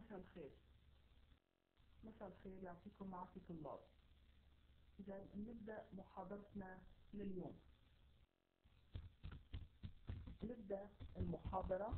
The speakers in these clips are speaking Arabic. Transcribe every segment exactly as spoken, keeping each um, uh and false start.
مساء الخير. مساء الخير، يعطيكم العافية طلاب. إذا نبدأ محاضرتنا لليوم. نبدأ المحاضرة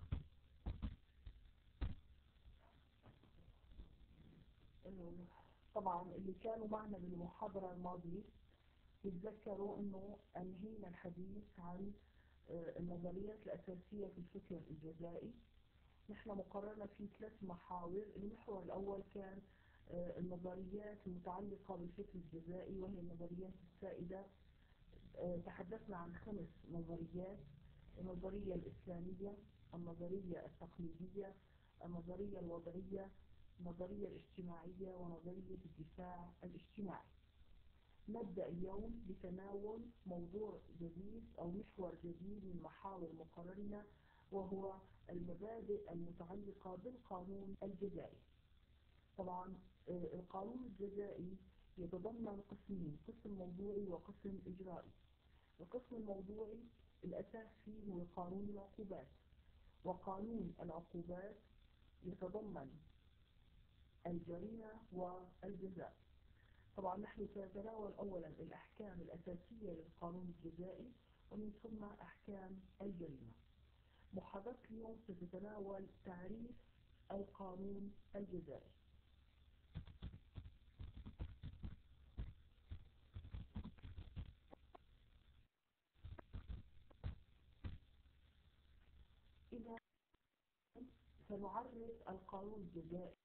طبعا اللي كانوا معنا بالمحاضرة الماضية يتذكروا انه انهينا الحديث عن النظريات الأساسية في الفكر الجزائي. نحن مقررنا في ثلاث محاور. المحور الأول كان النظريات المتعلقة بالفكر الجزائي وهي النظريات السائدة. تحدثنا عن خمس نظريات: النظرية الإسلامية، النظرية التقليدية، النظرية الوضعية، النظرية الاجتماعية، ونظرية الدفاع الاجتماعي. نبدأ اليوم بتناول موضوع جديد أو محور جديد من محاور مقررنا، وهو المبادئ المتعلقة بالقانون الجزائي. طبعا القانون الجزائي يتضمن قسمين: قسم موضوعي وقسم إجرائي. القسم الموضوعي الأساس فيه هو قانون العقوبات، وقانون العقوبات يتضمن الجريمة والجزاء. طبعا نحن سنتناول أولا الأحكام الأساسية للقانون الجزائي ومن ثم أحكام الجريمة. محاضرة اليوم ستتناول تعريف القانون الجزائي. إذا سنعرف القانون الجزائي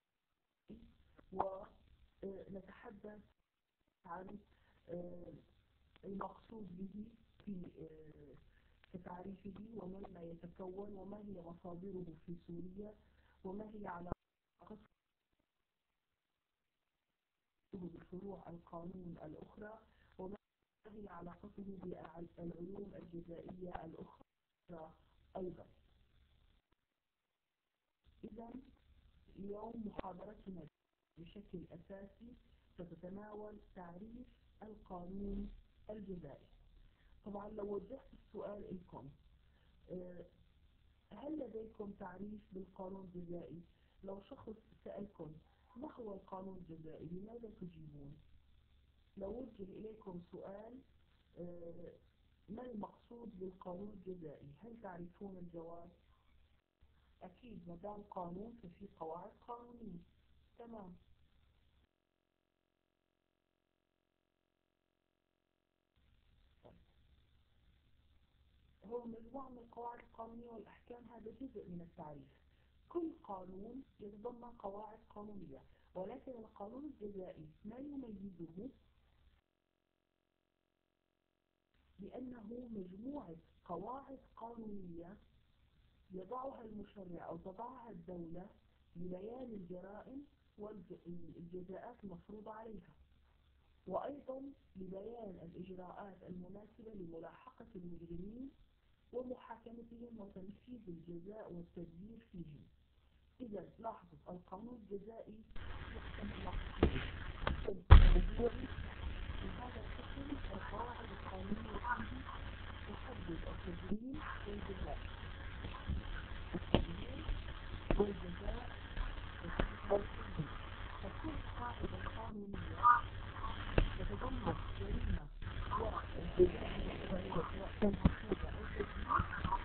ونتحدث عن المقصود به في تعريفه، ومما يتكون، وما هي مصادره في سوريا، وما هي علاقته بفروع القانون الأخرى، وما هي علاقته بالعلوم الجزائية الأخرى أيضا. إذا اليوم محاضرتنا بشكل أساسي ستتناول تعريف القانون الجزائي. طبعا لو وجهت السؤال لكم، هل لديكم تعريف بالقانون الجزائي؟ لو شخص سألكم ما هو القانون الجزائي، لماذا تجيبون؟ لو وجه إليكم سؤال ما المقصود بالقانون الجزائي، هل تعرفون الجواب؟ أكيد، ما دام قانون ففي قواعد قانونية. تمام. هو مجموعة من القواعد القانونية والأحكام، هذا جزء من التعريف. كل قانون يتضمن قواعد قانونية، ولكن القانون الجزائي ما يميزه بأنه مجموعة قواعد قانونية يضعها المشرع أو تضعها الدولة لبيان الجرائم والجزاءات المفروضة عليها، وأيضا لبيان الإجراءات المناسبة لملاحقة المجرمين ومحاكمتهم وتنفيذ الجزاء والتدبير فيهم. إذا لاحظوا القانون الجزائي يحكم إلى قسمين: موضوعي، في هذا القسم القواعد القانونية فيه تحدد التجريم والجزاء، التجريم والجزاء والتدبير. فكل قاعدة قانونية تتضمن جريمة والجزاء والتنفيذ أو التدبير.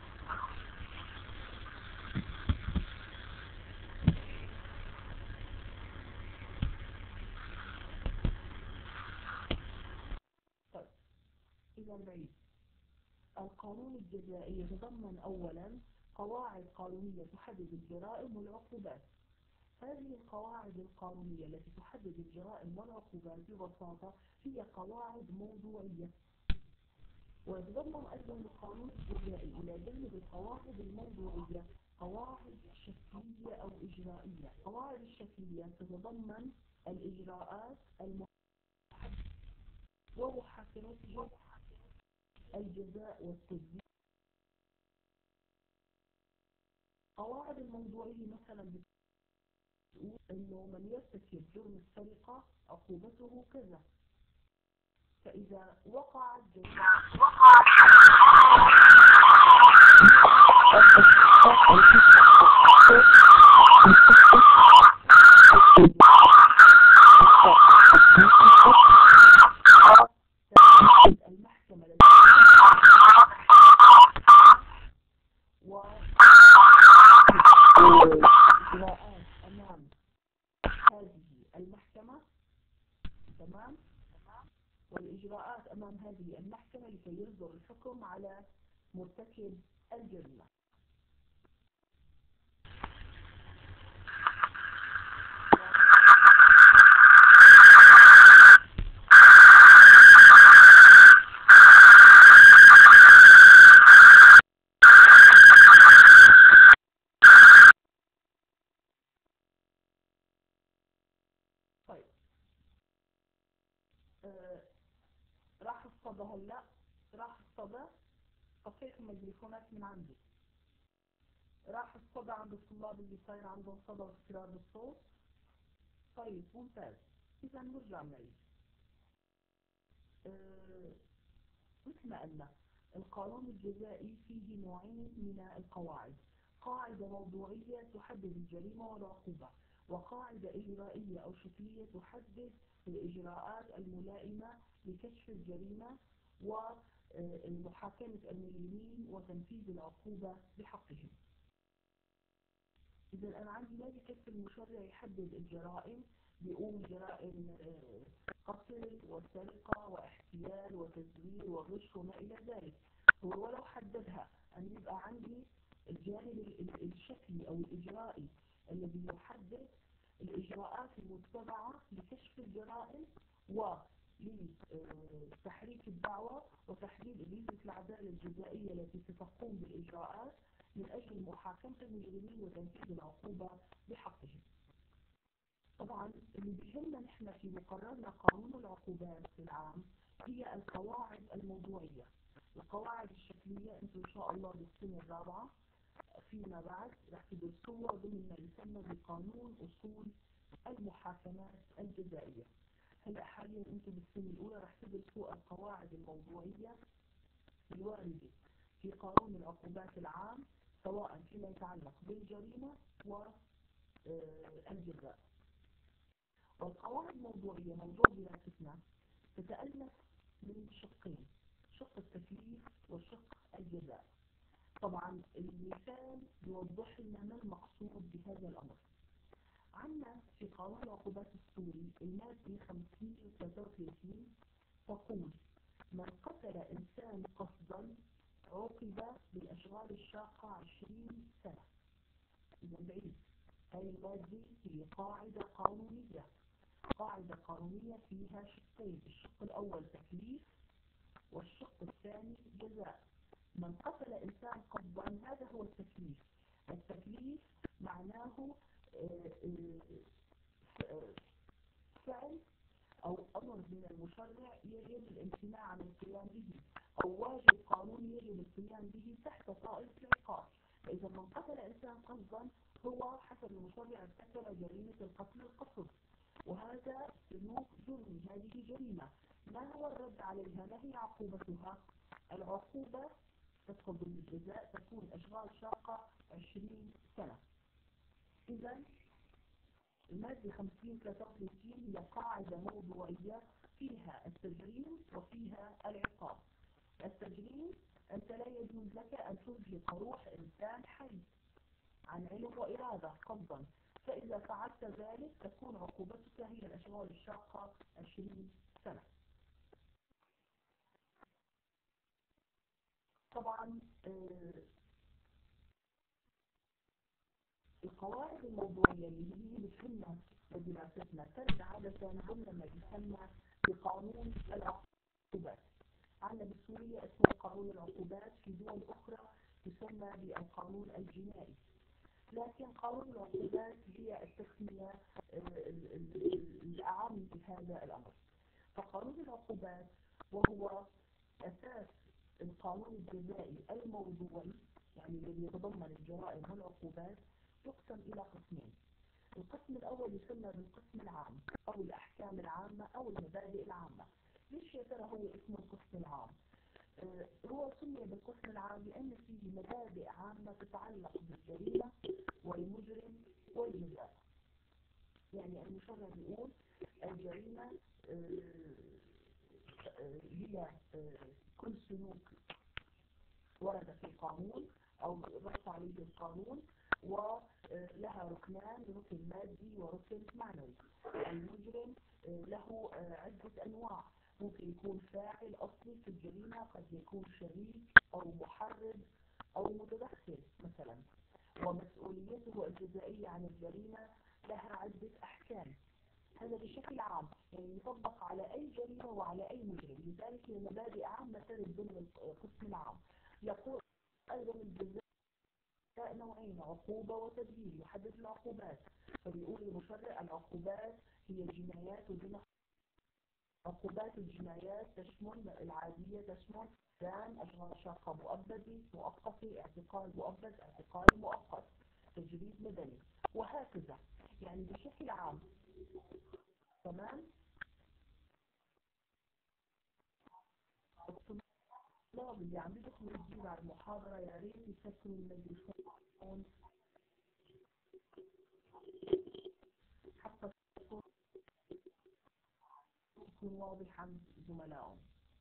طيب، إذا بعيد القانون الجزائي يتضمن أولا قواعد قانونية تحدد الجرائم والعقوبات. هذه القواعد القانونية التي تحدد الجرائم والعقوبات ببساطة هي قواعد موضوعية. ويتضمن أيضا القانون الجزائي إلى جانب القواعد الموضوعية قواعد شكلية أو إجرائية. القواعد الشكلية تتضمن الإجراءات المحددة ومحاكمتها، الجزاء والتدبير. القواعد الموضوعية مثلا بتقول إنه من يرتكب جرم السرقة عقوبته كذا، فإذا وقعت جريمة تمام؟ والإجراءات أمام هذه المحكمة لكي يصدر الحكم على مرتكب الجريمة. طيب آه راح الصدى هلا راح الصدى طفيت الميكروفونات من عندي. راح الصدى عند الطلاب اللي صاير عندهم صدى واضطراب بالصوت. طيب ممتاز. إذا نرجع نعيد. آه مثل ما قلنا القانون الجزائي فيه نوعين من القواعد، قاعدة موضوعية تحدد الجريمة والعقوبة، وقاعدة إجرائية أو شكلية تحدد الإجراءات الملائمة لكشف الجريمة ومحاكمة المجرمين وتنفيذ العقوبة بحقهم. إذا أنا عندي ما بكفي المشرع يحدد الجرائم، بيقوم جرائم قتل وسرقة واحتيال وتزوير وغش وما إلى ذلك، هو ولو حددها أن يبقى عندي الجانب الشكلي أو الإجرائي الذي يحدد الإجراءات المتبعة لكشف الجرائم ولتحريك الدعوة وتحديد أجهزة العدالة الجزائية التي ستقوم بالإجراءات من أجل محاكمة المجرمين وتنفيذ العقوبة بحقهم. طبعا اللي بيهمنا نحن في مقررنا قانون العقوبات العام هي القواعد الموضوعية. القواعد الشكلية انتم ان شاء الله بالسنة الرابعة فيما بعد رح تدرسوها ضمن ما يسمى بقانون اصول المحاكمات الجزائية. هلا حاليا انتم بالسنة الاولى رح تدرسوا القواعد الموضوعية الواردة في قانون العقوبات العام سواء فيما يتعلق بالجريمة والجزاء. والقواعد الموضوعية موضوع دراستنا تتألف من شقين، شق التكليف وشق الجزاء. طبعا المثال يوضح لنا ما المقصود بهذا الأمر. عندنا في قانون العقوبات السوري المادة خمسمئة وثلاثة وثلاثين تقول: من قتل إنسان قصدا عوقب بالأشغال الشاقة عشرين سنة. إذا بعيد، هذه المادة هي قاعدة قانونية، قاعدة قانونية فيها شقين، الشق الأول تكليف والشق الثاني جزاء. من قتل إنسان قصدا هذا هو التكليف. التكليف معناه فعل أو أمر من المشرع يجب الامتناع عن القيام به، أو واجب قانوني يجب القيام به تحت طائلة العقاب. فإذا من قتل إنسان قصدا هو حسب المشرع ارتكب جريمة القتل القصد، وهذا سلوك جرمي، هذه جريمة. ما هو الرد عليها؟ ما هي عقوبتها؟ العقوبة تدخل بالجزاء تكون أشغال شاقة عشرين سنة. إذا المادة خمسمئة وثلاثة وثلاثين هي قاعدة موضوعية فيها التجريم وفيها العقاب. التجريم: أنت لا يجوز لك أن تزهق روح إنسان حي عن علم وإرادة قصدا، فإذا فعلت ذلك تكون عقوبتك هي الأشغال الشاقة عشرين سنة. طبعا القواعد الموضوعية اللي هي بتهمنا بدراستنا ترد عادة ضمن ما يسمى بقانون العقوبات. عندنا بسوريا اسمه قانون العقوبات، في دول أخرى يسمى بالقانون الجنائي. لكن قانون العقوبات هي التسمية الأعم بهذا الأمر. فقانون العقوبات وهو أساس القانون الجزائي الموضوعي، يعني الذي يتضمن الجرائم والعقوبات، يقسم إلى قسمين. القسم الأول يسمى بالقسم العام أو الأحكام العامة أو المبادئ العامة. ليش يا ترى هو اسمه القسم العام؟ آه هو سمي بالقسم العام لأن فيه مبادئ عامة تتعلق بالجريمة والمجرم والجزاء. يعني المشرع بيقول الجريمة آه آه هي آه كل سلوك ورد في القانون أو نص عليه القانون ولها ركنان، ركن مادي وركن معنوي. المجرم له عدة أنواع، ممكن يكون فاعل أصلي في الجريمة، قد يكون شريك أو محرض أو متدخل مثلا. ومسؤوليته الجزائية عن الجريمة لها عدة أحكام. هذا بشكل عام يعني يطبق على أي جريمة وعلى أي مجرم، لذلك هي مبادئ عامة ترد ضمن القسم العام. يقول أيضا الجزاء نوعين، عقوبة وتدبير، يحدد العقوبات. فبيقول المشرع العقوبات هي جنايات ودون. عقوبات الجنايات تشمل العادية، تشمل إعدام، أشغال شاقة مؤبدة، مؤقتة، اعتقال مؤبد، اعتقال مؤقت، تجريد مدني، وهكذا يعني بشكل عام. تمام. الطلاب اللي عم يدخلوا جديد على المحاضرة يا ريت يسكروا الميكروفون حتى الصوت يكون واضح عند زملائهم.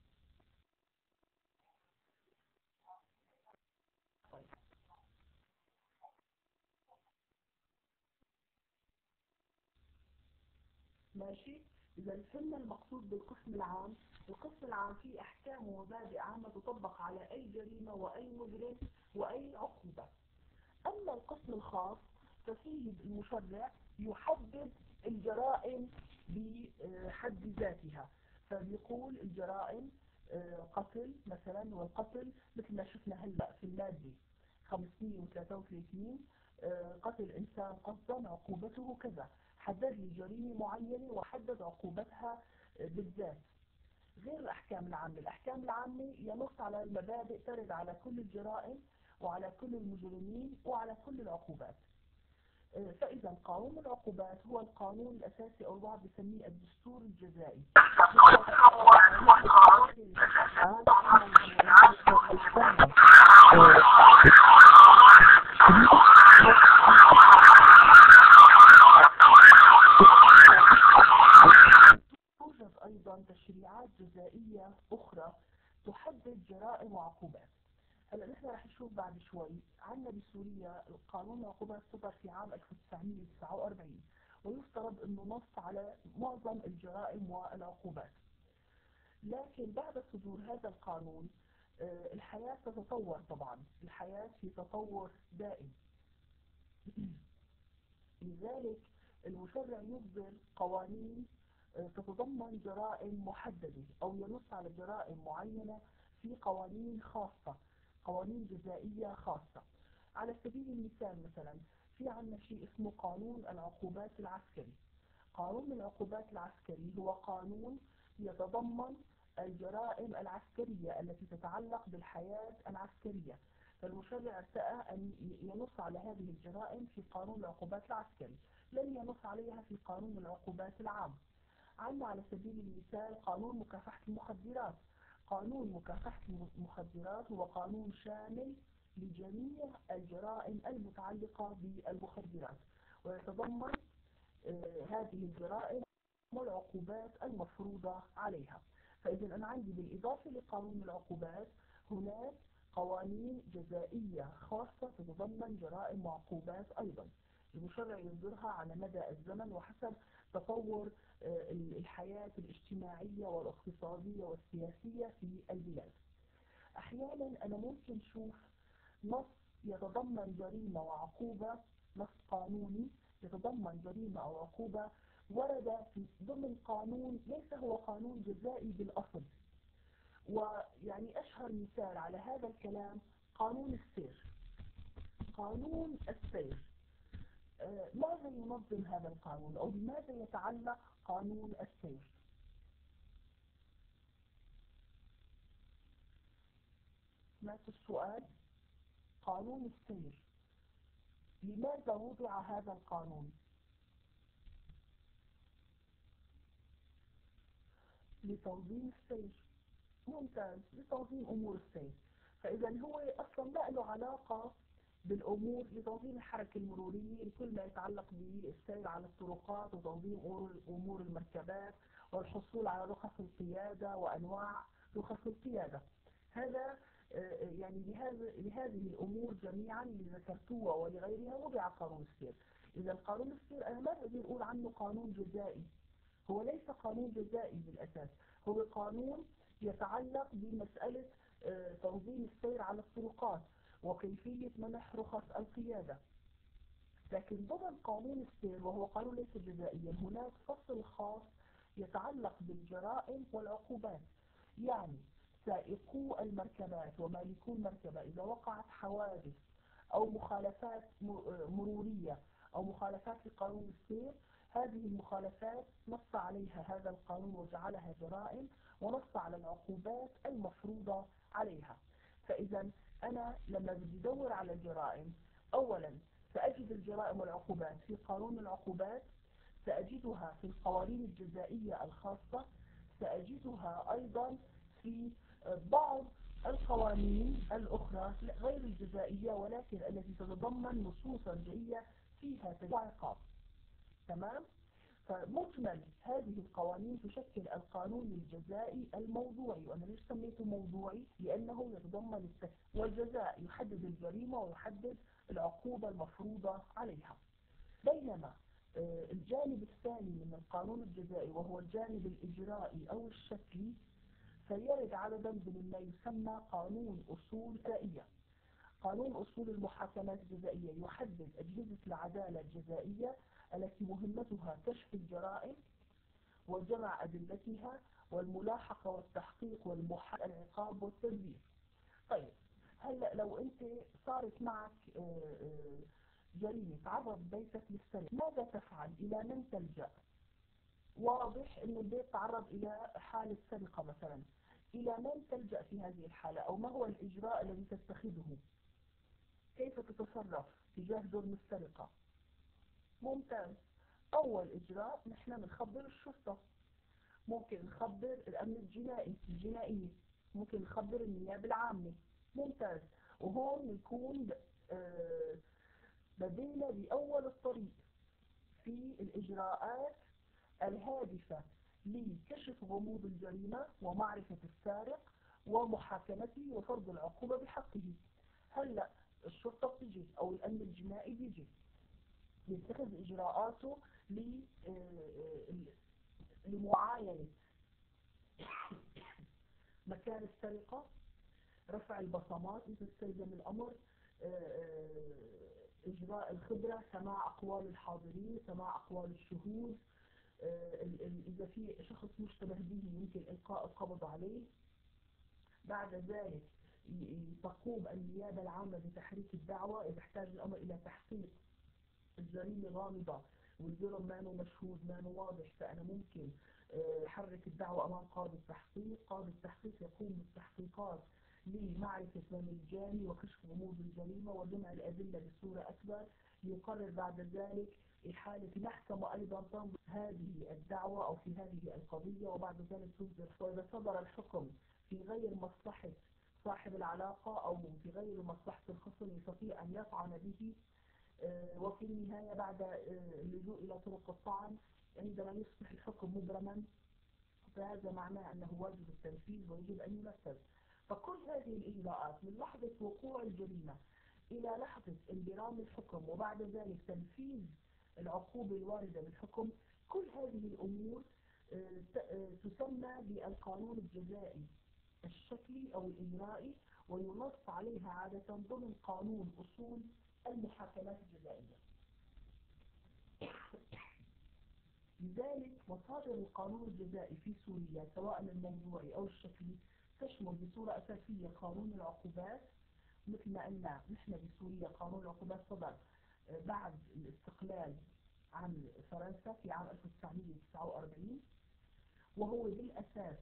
طيب. ماشي. إذا فهمنا المقصود بالقسم العام، القسم العام فيه أحكام ومبادئ عامة تطبق على أي جريمة وأي مجرم وأي عقوبة. أما القسم الخاص ففيه المشرع يحدد الجرائم بحد ذاتها، فبيقول الجرائم قتل مثلا، والقتل مثل ما شفنا هلأ في المادة خمسمئة وثلاثة وثلاثين قتل إنسان قصدا عقوبته كذا، حدد لي جريمة معينة وحدد عقوبتها بالذات. غير الأحكام العامة، الأحكام العامة ينص على المبادئ ترد على كل الجرائم وعلى كل المجرمين وعلى كل العقوبات. فإذا قانون العقوبات هو القانون الأساسي، أو البعض بسميه الدستور الجزائي. توجد أيضا تشريعات جزائية أخرى تحدد جرائم وعقوبات. هلا نحن رح نشوف بعد شوي عندنا بسوريا قانون العقوبات صدر في عام ألف وتسعمئة وتسعة وأربعين، ويفترض انه نص على معظم الجرائم والعقوبات. لكن بعد صدور هذا القانون الحياة تتطور، طبعا الحياة في تطور دائم. لذلك المشرع يصدر قوانين تتضمن جرائم محددة أو ينص على جرائم معينة في قوانين خاصة، قوانين جزائية خاصة. على سبيل المثال مثلا في عندنا شيء اسمه قانون العقوبات العسكري. قانون العقوبات العسكري هو قانون يتضمن الجرائم العسكرية التي تتعلق بالحياة العسكرية، فالمشرع ارتأى أن ينص على هذه الجرائم في قانون العقوبات العسكري، لم ينص عليها في قانون العقوبات العام. عندنا على سبيل المثال قانون مكافحة المخدرات. قانون مكافحة المخدرات هو قانون شامل لجميع الجرائم المتعلقة بالمخدرات، ويتضمن آه هذه الجرائم والعقوبات المفروضة عليها. فإذا أنا عندي بالإضافة لقانون العقوبات هناك قوانين جزائية خاصة تتضمن جرائم وعقوبات أيضا، المشرع يصدرها على مدى الزمن وحسب تطور الحياة الاجتماعية والاقتصادية والسياسية في البلاد. أحيانا أنا ممكن أشوف نص يتضمن جريمة وعقوبة، نص قانوني يتضمن جريمة أو عقوبة ورد في ضمن قانون ليس هو قانون جزائي بالأصل. ويعني أشهر مثال على هذا الكلام قانون السير. قانون السير ماذا ينظم هذا القانون أو بماذا يتعلق قانون السير؟ سمعت السؤال؟ قانون السير لماذا وضع هذا القانون؟ لتنظيم السير. ممتاز، لتنظيم أمور السير. فإذا هو أصلا ما له علاقة بالأمور، لتنظيم الحركة المرورية، لكل ما يتعلق بالسير على الطرقات وتنظيم أمور المركبات والحصول على رخص القيادة وأنواع رخص القيادة. هذا يعني لهذا لهذه الأمور جميعا اللي ذكرتوها ولغيرها وضع قانون السير. إذا قانون السير أنا ما بقدر أقول عنه قانون جزائي، هو ليس قانون جزائي بالأساس، هو قانون يتعلق بمسألة تنظيم السير على الطرقات وكيفية منح رخص القيادة. لكن ضمن قانون السير وهو قانون ليس جزائيا هناك فصل خاص يتعلق بالجرائم والعقوبات. يعني سائقو المركبات ومالكو المركبة إذا وقعت حوادث أو مخالفات مرورية أو مخالفات لقانون السير، هذه المخالفات نص عليها هذا القانون وجعلها جرائم ونص على العقوبات المفروضة عليها. فإذا أنا لما بدي أدور على الجرائم أولا سأجد الجرائم والعقوبات في قانون العقوبات، سأجدها في القوانين الجزائية الخاصة، سأجدها أيضا في بعض القوانين الأخرى غير الجزائية ولكن التي تتضمن نصوصا جاية فيها عقاب. تمام؟ فمجمل هذه القوانين تشكل القانون الجزائي الموضوعي. وأنا ليش سميته موضوعي؟ لأنه يتضمن التكليف والجزاء، يحدد الجريمة ويحدد العقوبة المفروضة عليها. بينما الجانب الثاني من القانون الجزائي وهو الجانب الإجرائي أو الشكلي سيرد عددا من ما يسمى قانون أصول جزائية. قانون أصول المحاكمات الجزائية يحدد أجهزة العدالة الجزائية التي مهمتها كشف الجرائم وجمع أدلتها والملاحقة والتحقيق والمحاكمة العقاب والتدبير. طيب هلأ لو أنت صارت معك جريمة تعرض بيتك للسرقة، ماذا تفعل؟ إلى من تلجأ؟ واضح أن البيت تعرض إلى حالة سرقة مثلا، إلى من تلجأ في هذه الحالة أو ما هو الإجراء الذي تتخذه؟ كيف تتصرف تجاه جرم السرقة؟ ممتاز. أول إجراء نحن بنخبر الشرطة، ممكن نخبر الأمن الجنائي الجنائية، ممكن نخبر النيابة العامة. ممتاز. وهون نكون آه بدينا بأول الطريق في الإجراءات الهادفة لكشف غموض الجريمة ومعرفة السارق ومحاكمته وفرض العقوبة بحقه. هلأ الشرطة بتجي أو الأمن الجنائي بيجي يتخذ إجراءاته لمعاينة مكان السرقة، رفع البصمات إذا استلزم الأمر، إجراء الخبرة، سماع أقوال الحاضرين، سماع أقوال الشهود، إذا في شخص مشتبه به يمكن إلقاء القبض عليه. بعد ذلك تقوم النيابة العامة بتحريك الدعوة إذا احتاج الأمر إلى تحقيق الجريمة غامضة والجرم ما هو مشهود ما هو واضح، فأنا ممكن حرك الدعوة أمام قاضي التحقيق. قاضي التحقيق يقوم بالتحقيقات لمعرفة من الجاني وكشف غموض الجريمة وجمع الأدلة بصورة أكبر. يقرر بعد ذلك إحالة المحكمة أيضا تنظر هذه الدعوة أو في هذه القضية وبعد ذلك تصدر. وإذا صدر الحكم في غير مصلحة صاحب العلاقة أو في غير مصلحة الخصم يستطيع أن يطعن به. وفي النهاية بعد اللجوء إلى طرق الطعن عندما يصبح الحكم مبرما فهذا معناه أنه واجب التنفيذ ويجب أن ينفذ. فكل هذه الإجراءات من لحظة وقوع الجريمة إلى لحظة انبرام الحكم وبعد ذلك تنفيذ العقوبة الواردة بالحكم، كل هذه الأمور تسمى بالقانون الجزائي الشكلي أو الإجرائي وينص عليها عادة ضمن قانون أصول المحاكمات الجزائية. لذلك مصادر القانون الجزائي في سوريا سواء الموضوعي أو الشكلي تشمل بصورة أساسية قانون العقوبات. مثل ما قلنا نحن بسوريا قانون العقوبات صدر بعد الاستقلال عن فرنسا في عام ألف وتسعمئة وتسعة وأربعين، وهو بالأساس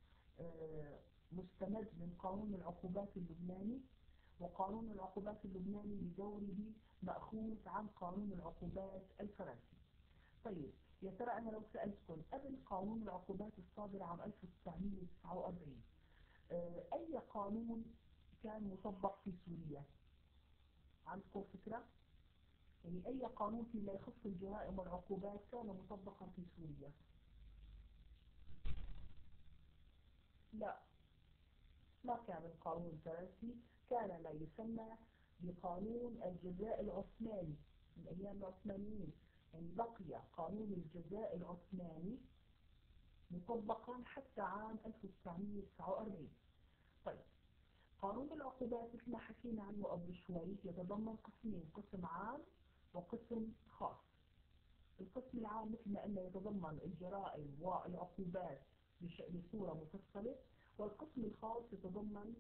مستمد من قانون العقوبات اللبناني، وقانون العقوبات اللبناني بدوره مأخوذ عن قانون العقوبات الفرنسي. طيب يا ترى أنا لو سألتكم قبل قانون العقوبات الصادر عام ألف وتسعمئة وتسعة وأربعين أي قانون كان مطبق في سوريا؟ عندكم فكرة؟ يعني أي قانون فيما يخص الجرائم والعقوبات كان مطبقا في سوريا؟ لا، ما كان القانون الفرنسي، كان ما يسمى بقانون الجزاء العثماني من أيام العثمانيين. يعني بقي قانون الجزاء العثماني مطبقا حتى عام ألف وتسعمئة وتسعة وأربعين. طيب، قانون العقوبات مثل ما حكينا عنه قبل شوي يتضمن قسمين، قسم عام وقسم خاص. القسم العام مثل ما قلنا يتضمن الجرائم والعقوبات بصورة مفصلة، والقسم الخاص يتضمن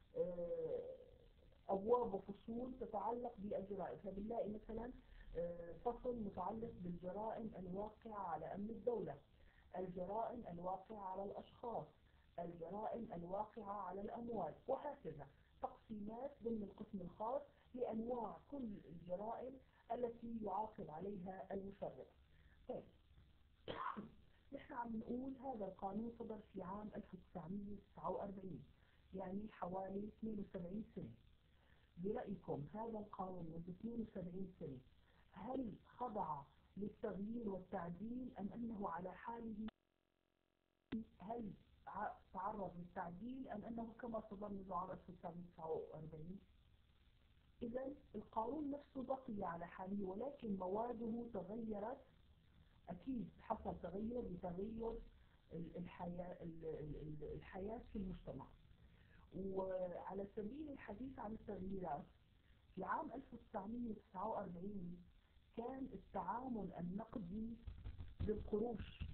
أبواب وفصول تتعلق بالجرائم. فبنلاقي مثلا فصل متعلق بالجرائم الواقعة على أمن الدولة، الجرائم الواقعة على الأشخاص، الجرائم الواقعة على الأموال، وهكذا تقسيمات ضمن القسم الخاص لأنواع كل الجرائم التي يعاقب عليها المشرع. طيب، نحن عم نقول هذا القانون صدر في عام ألف وتسعمئة وتسعة وأربعين، يعني حوالي اثنين وسبعين سنة. برأيكم هذا القانون منذ اثنين وسبعين سنة هل خضع للتغيير والتعديل أم أنه على حاله؟ هل تعرض للتعديل أم أنه كما صدر منذ عام ألف وتسعمئة وتسعة وأربعين؟ إذا القانون نفسه بقي على حاله، ولكن مواده تغيرت. أكيد حصل تغير بتغير الحياة الحياة في المجتمع. وعلى سبيل الحديث عن التغييرات، في عام ألف وتسعمئة وتسعة وأربعين كان التعامل النقدي بالقروش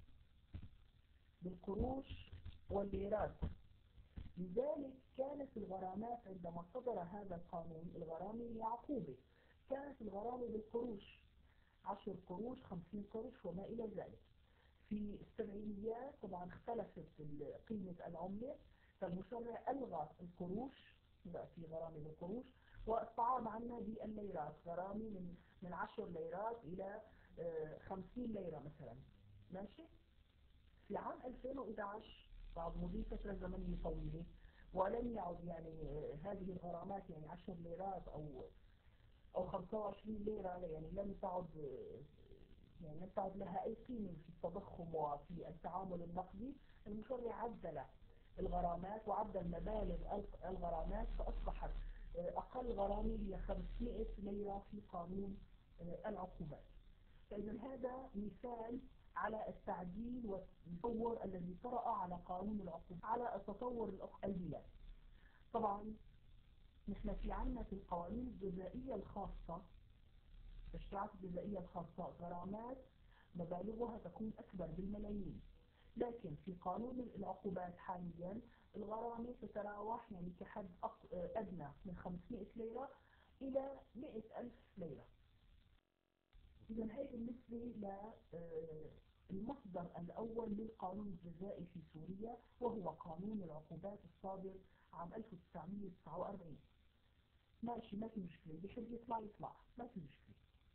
بالقروش والليرات. لذلك كانت الغرامات عندما صدر هذا القانون، الغرامة هي عقوبة، كانت الغرامة بالقروش، عشر قروش، خمسين قرش وما إلى ذلك. في السبعينيات طبعا اختلفت قيمة العملة، فالمشرع ألغى القروش، بقى في غرامة بالقروش، واستعاض عنها بالليرات، غرامة من من عشر ليرات إلى خمسين ليرة مثلا. ماشي؟ في عام ألفين وإحدى عشر بعد مضي فترة زمنية طويلة ولم يعد يعني هذه الغرامات يعني عشر ليرات أو أو خمسة وعشرين ليرة، يعني لم تعد يعني لم تعد لها أي قيمة في التضخم وفي التعامل النقدي. المشرع عدل الغرامات وعدل مبالغ الغرامات، فأصبحت أقل غرامة هي خمسمئة ليرة في قانون العقوبات. فإذا هذا مثال على التعديل والتطور الذي طرأ على قانون العقوبات، على تطور البلاد. طبعا نحن في عنا في القوانين الجزائية الخاصة، التشريعات الجزائية الخاصة، غرامات مبالغها تكون أكبر بالملايين، لكن في قانون العقوبات حاليا الغرامة تتراوح يعني كحد أدنى من خمسمئة ليرة إلى مئة ألف ليرة. إذا هي بالنسبة للمصدر الأول للقانون الجزائي في سوريا، وهو قانون العقوبات الصادر عام ألف وتسعمئة وتسعة وأربعين. ماشي، ما في مشكلة، بيحب يطلع يطلع، ما في مشكلة.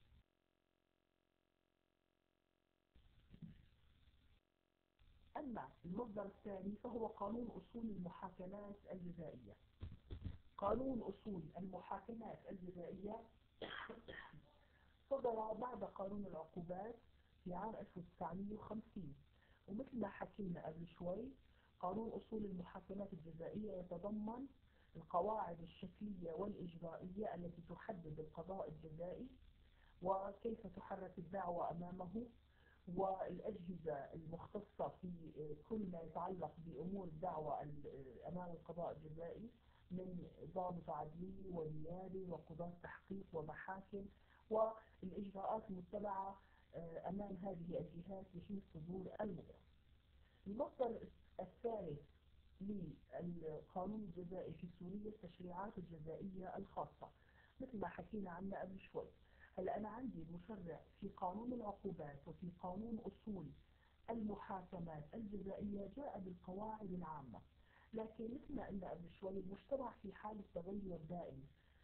أما المصدر الثاني فهو قانون أصول المحاكمات الجزائية. قانون أصول المحاكمات الجزائية صدر بعد قانون العقوبات في عام ألف وتسعمئة وخمسين، ومثل ما حكينا قبل شوي قانون أصول المحاكمات الجزائية يتضمن القواعد الشكلية والإجرائية التي تحدد القضاء الجزائي وكيف تحرك الدعوة أمامه، والأجهزة المختصة في كل ما يتعلق بأمور الدعوة أمام القضاء الجزائي من ضابط عدلي ونيابي وقضاة تحقيق ومحاكم، والإجراءات المتبعة أمام هذه الجهات لحين صدور الموضوع. المصدر الثالث للقانون الجزائي في سوريا التشريعات الجزائية الخاصة، مثل ما حكينا عنها قبل شوي. هلا أنا عندي المشرع في قانون العقوبات وفي قانون أصول المحاكمات الجزائية جاء بالقواعد العامة، لكن مثل ما قلنا قبل شوي المجتمع في حالة تغير دائم،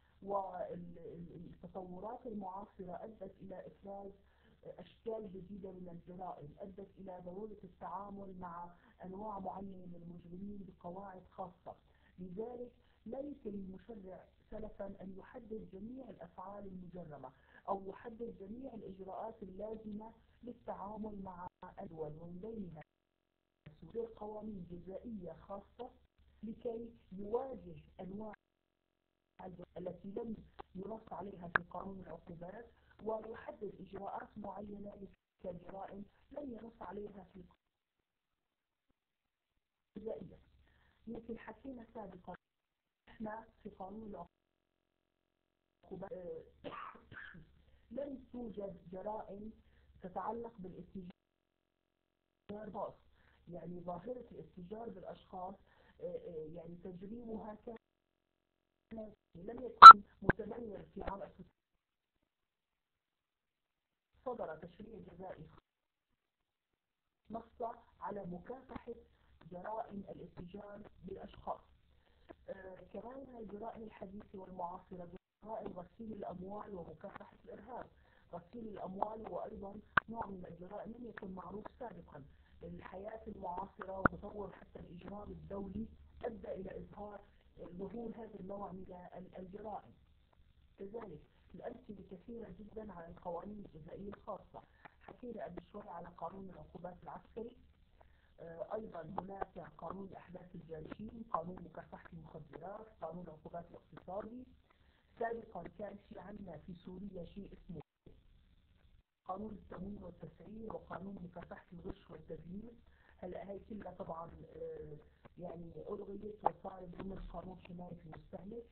والتطورات المعاصرة أدت إلى إفراز أشكال جديدة من الجرائم، أدت إلى ضرورة التعامل مع أنواع معينة من المجرمين بقواعد خاصة. لذلك لا يمكن للمشرع سلفا أن يحدد جميع الأفعال المجرمة أو يحدد جميع الإجراءات اللازمة للتعامل مع الدول، ومن بينها قوانين جزائية خاصة لكي يواجه أنواع التي لم ينص عليها في قانون العقوبات، ويحدد إجراءات معينة للجرائم لم ينص عليها في الجزائية. يمكن حكينا سابقا احنا في قانون العقوبات لم توجد جرائم تتعلق بالاتجار خاص، يعني ظاهرة الاتجار بالأشخاص يعني تجريمها كان لم يكن متبنيا في عام صدر تشريع جزائي نص على مكافحة جرائم الاتجار بالأشخاص. آه كمان الجرائم الحديثة والمعاصرة جرائم غسيل الأموال ومكافحة الإرهاب. غسيل الأموال هو أيضا نوع من الجرائم لم يكن معروف سابقا. الحياة المعاصرة وتطور حتى الإجرام الدولي أدى إلى إظهار ظهور هذا النوع من الجرائم. كذلك الأمثلة كثيرة جدا على القوانين الجزائية الخاصة. حكينا قبل شوي على قانون العقوبات العسكري. آه أيضا هناك قانون الأحداث الجارحين، قانون مكافحة المخدرات، قانون العقوبات الاقتصادي. سابقا كان في عندنا في سوريا شيء اسمه قانون التموين والتسعير وقانون مكافحة الغش والتزييف. هلا هي كلها طبعا آه يعني ألغيت وصارت ضمن قانون حماية المستهلك.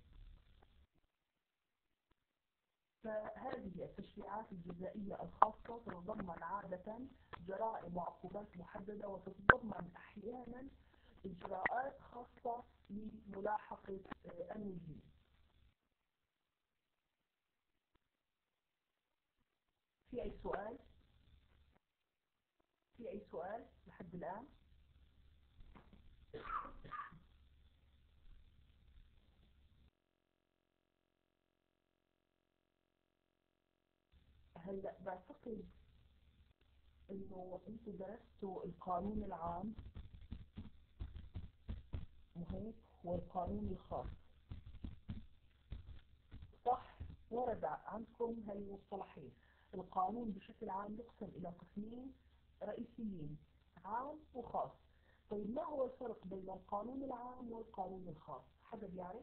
فهذه التشريعات الجزائية الخاصة تتضمن عادة جرائم وعقوبات محددة، وتتضمن أحيانا إجراءات خاصة لملاحقة المجرمين. في أي سؤال؟ في أي سؤال لحد الآن؟ هلا بعتقد إنه أنتوا درستوا القانون العام وهيك والقانون الخاص، صح؟ ورد عندكم هاي المصطلحين. القانون بشكل عام يقسم إلى قسمين رئيسيين، عام وخاص. طيب ما هو الفرق بين القانون العام والقانون الخاص؟ حدا بيعرف؟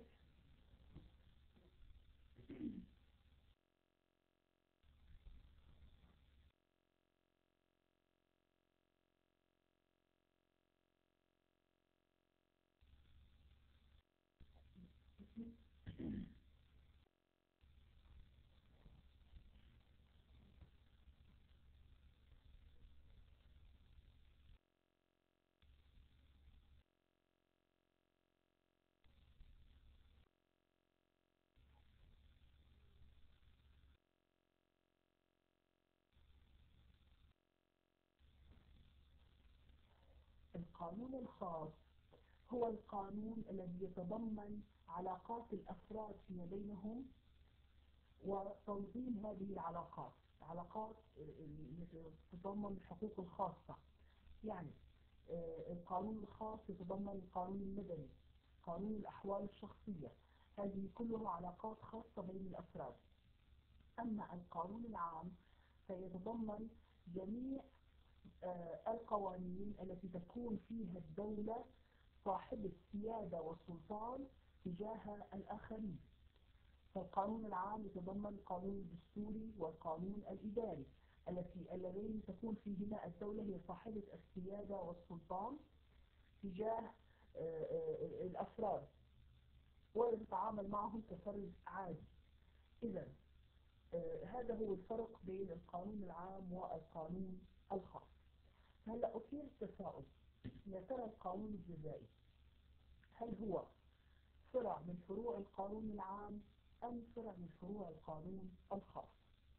القانون الخاص هو القانون الذي يتضمن علاقات الأفراد فيما بينهم وتنظيم هذه العلاقات. علاقات تتضمن الحقوق الخاصة. يعني القانون الخاص يتضمن القانون المدني، قانون الأحوال الشخصية، هذه كلها علاقات خاصة بين الأفراد. أما القانون العام فيتضمن جميع القوانين التي تكون فيها الدولة صاحبة سيادة وسلطان تجاه الآخرين. فالقانون العام يتضمن القانون الدستوري والقانون الإداري التي اللذين تكون فيهما الدولة هي صاحبة السيادة والسلطان تجاه الأفراد وتتعامل معهم كفرد عادي. إذا هذا هو الفرق بين القانون العام والقانون الخاص. هلا أثير التساؤل، يا ترى القانون الجزائي هل هو فرع من فروع القانون العام أم فرع من فروع القانون الخاص؟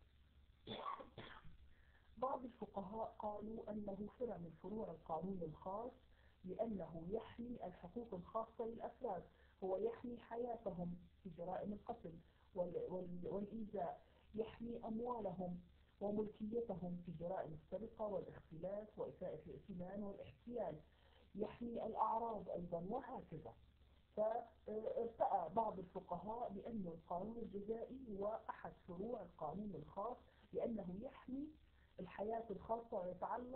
بعض الفقهاء قالوا أنه فرع من فروع القانون الخاص لأنه يحمي الحقوق الخاصة للأفراد. هو يحمي حياتهم في جرائم القتل والإيذاء، يحمي أموالهم وملكيتهم في جرائم السرقة والاختلاس وإساءة الائتمان والاحتيال، يحمي الأعراض أيضا وهكذا. فارتأى بعض الفقهاء بأن القانون الجزائي هو أحد فروع القانون الخاص لأنه يحمي الحياة الخاصة ويتعلق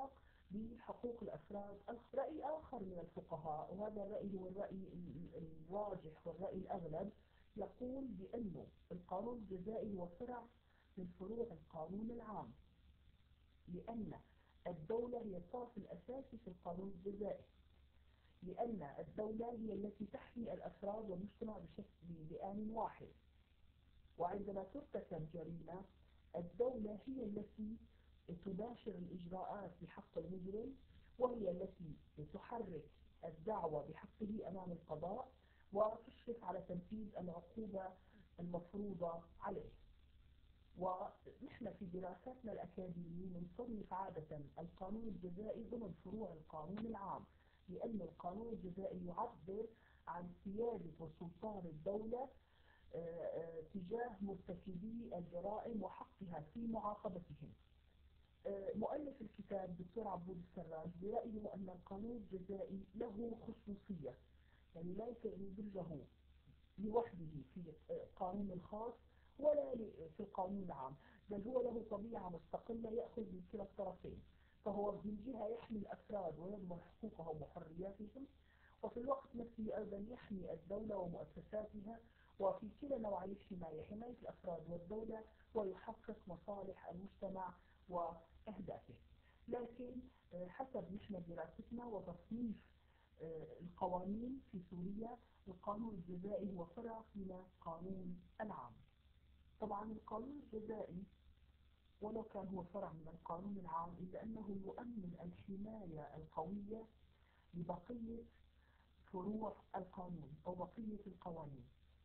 بحقوق الأفراد. رأي آخر من الفقهاء، وهذا الرأي هو الرأي الراجح والرأي الأغلب، يقول بأنه القانون الجزائي هو فرع من فروع القانون العام، لأن الدولة هي الطرف الأساسي في القانون الجزائي، لأن الدولة هي التي تحمي الأفراد والمجتمع بشكل بآن واحد. وعندما ترتكب جريمة، الدولة هي التي تباشر الإجراءات بحق المجرم، وهي التي تحرك الدعوة بحقه أمام القضاء وتشرف على تنفيذ العقوبة المفروضة عليه. ونحن في دراساتنا الأكاديمية نصنف عادة القانون الجزائي ضمن فروع القانون العام، لأن القانون الجزائي يعبر عن سيادة وسلطان الدولة تجاه مرتكبي الجرائم وحقها في معاقبتهم. مؤلف الكتاب دكتور عبود السراج برأيه أن القانون الجزائي له خصوصية، يعني لا يدرجه لوحده في القانون الخاص ولا في القانون العام، بل هو له طبيعة مستقلة يأخذ من كلا الطرفين. فهو من جهة يحمي الأفراد ويضمن حقوقهم وحرياتهم، وفي الوقت نفسه أيضا يحمي الدولة ومؤسساتها، وفي كلا نوعي الحماية، حماية الأفراد والدولة، ويحقق مصالح المجتمع وأهدافه. لكن حسب نحن دراستنا وتصنيف القوانين في سوريا، القانون الجزائي هو فرع من القانون العام. طبعا القانون الجزائي ولو كان هو فرع من القانون العام، إلا أنه يؤمن الحماية القوية لبقية فروع القانون أو بقية القوانين.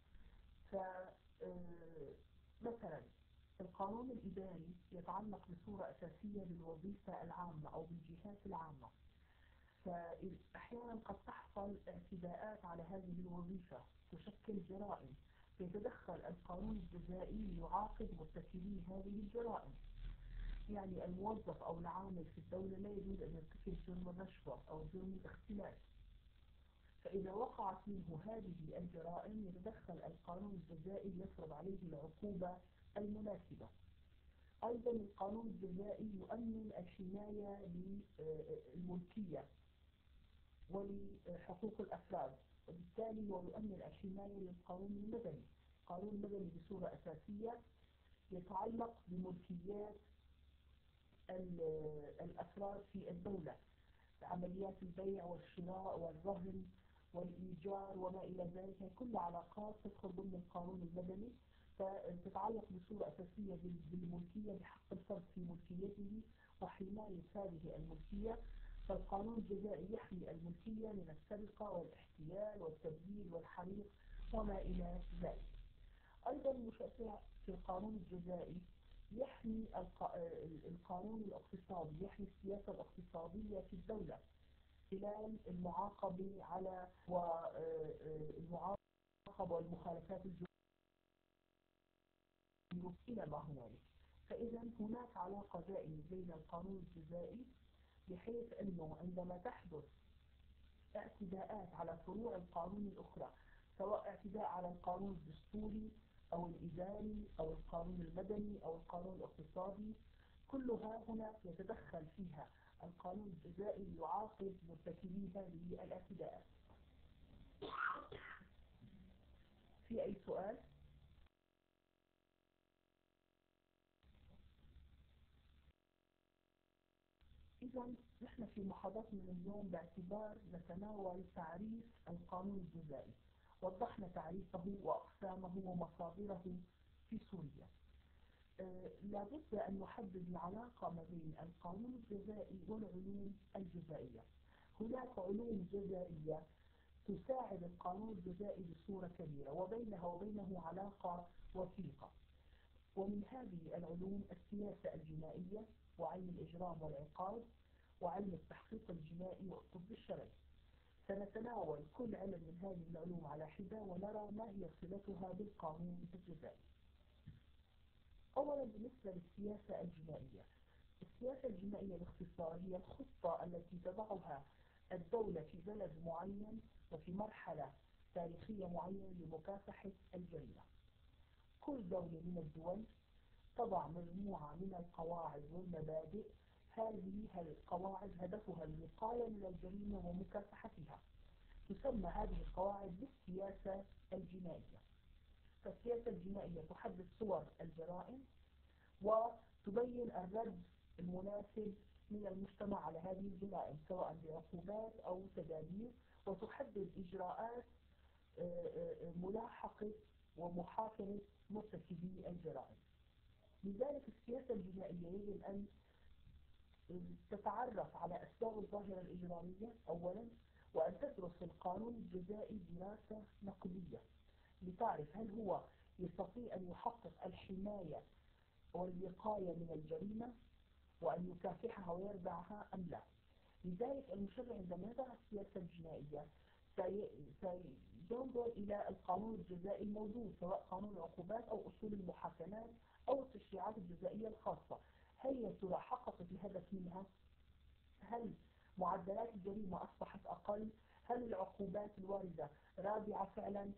فمثلا القانون الإداري يتعلق بصورة أساسية بالوظيفة العامة أو بالجهات العامة، فأحيانا قد تحصل اعتداءات على هذه الوظيفة تشكل جرائم، فيتدخل القانون الجزائي ليعاقب مرتكبي هذه الجرائم. يعني الموظف أو العامل في الدولة لا يجوز أن يرتكب جرم الرشوة أو جرم الاختلاس، فإذا وقعت منه هذه الجرائم يتدخل القانون الجزائي ليفرض عليه العقوبة المناسبة. أيضا القانون الجزائي يؤمن الحماية للملكية ولحقوق الأفراد، وبالتالي هو يؤمن الحماية للقانون المدني. القانون المدني بصورة أساسية يتعلق بملكيات الأفراد في الدولة، عمليات البيع والشراء والرهن والإيجار وما إلى ذلك، كل علاقات تدخل ضمن القانون المدني، فتتعلق بصورة أساسية بالملكية، بحق الفرد في ملكيته وحماية هذه الملكية. فالقانون الجزائي يحمي الملكية من السرقة والاحتيال والتبديل والحريق وما إلى ذلك. أيضا المشرع في القانون الجزائي يحمي القانون الاقتصادي، يحمي السياسة الاقتصادية في الدولة خلال المعاقبة على والمعاقبة والمخالفات الجنائية إلى ما هنالك. فإذا هناك علاقة دائمة بين القانون الجزائي، بحيث أنه عندما تحدث اعتداءات على فروع القانون الأخرى، سواء اعتداء على القانون الدستوري أو الإداري أو القانون المدني أو القانون الاقتصادي، كلها هنا يتدخل فيها القانون الجزائي ليعاقب مرتكبي هذه الاعتداءات. في أي سؤال؟ إذا نحن في محاضرتنا اليوم باعتبار نتناول تعريف القانون الجزائي، وضحنا تعريفه وأقسامه ومصادره في سوريا. آه لابد أن نحدد العلاقة ما بين القانون الجزائي والعلوم الجزائية. هناك علوم جزائية تساعد القانون الجزائي بصورة كبيرة، وبينها وبينه علاقة وثيقة. ومن هذه العلوم السياسة الجنائية وعلم الإجرام والعقاب وعلم التحقيق الجنائي والطب الشرعي. سنتناول كل علم من هذه العلوم على حدة ونرى ما هي صلتها بالقانون الجزائي. أولا بالنسبة للسياسة الجنائية، السياسة الجنائية باختصار هي الخطة التي تضعها الدولة في بلد معين وفي مرحلة تاريخية معينة لمكافحة الجريمة. كل دولة من الدول تضع مجموعة من القواعد والمبادئ، هذه القواعد هدفها الوقاية من الجريمة ومكافحتها. تسمى هذه القواعد بالسياسة الجنائية. فالسياسة الجنائية تحدد صور الجرائم وتبين الرد المناسب من المجتمع على هذه الجرائم سواء بعقوبات أو تدابير، وتحدد إجراءات ملاحقة ومحاكمة مرتكبي الجرائم. لذلك السياسة الجنائية يجب أن تتعرف على أسباب الظاهرة الإجرامية أولا، وأن تدرس القانون الجزائي دراسة نقدية لتعرف هل هو يستطيع أن يحقق الحماية والوقاية من الجريمة وأن يكافحها ويردعها أم لا. لذلك المشرع عندما يضع السياسة الجنائية سينظر إلى القانون الجزائي الموجود سواء قانون العقوبات أو أصول المحاكمات أو التشريعات الجزائية الخاصة. هل يا ترى حققت الهدف منها؟ هل معدلات الجريمة أصبحت أقل؟ هل العقوبات الواردة رادعة فعلا؟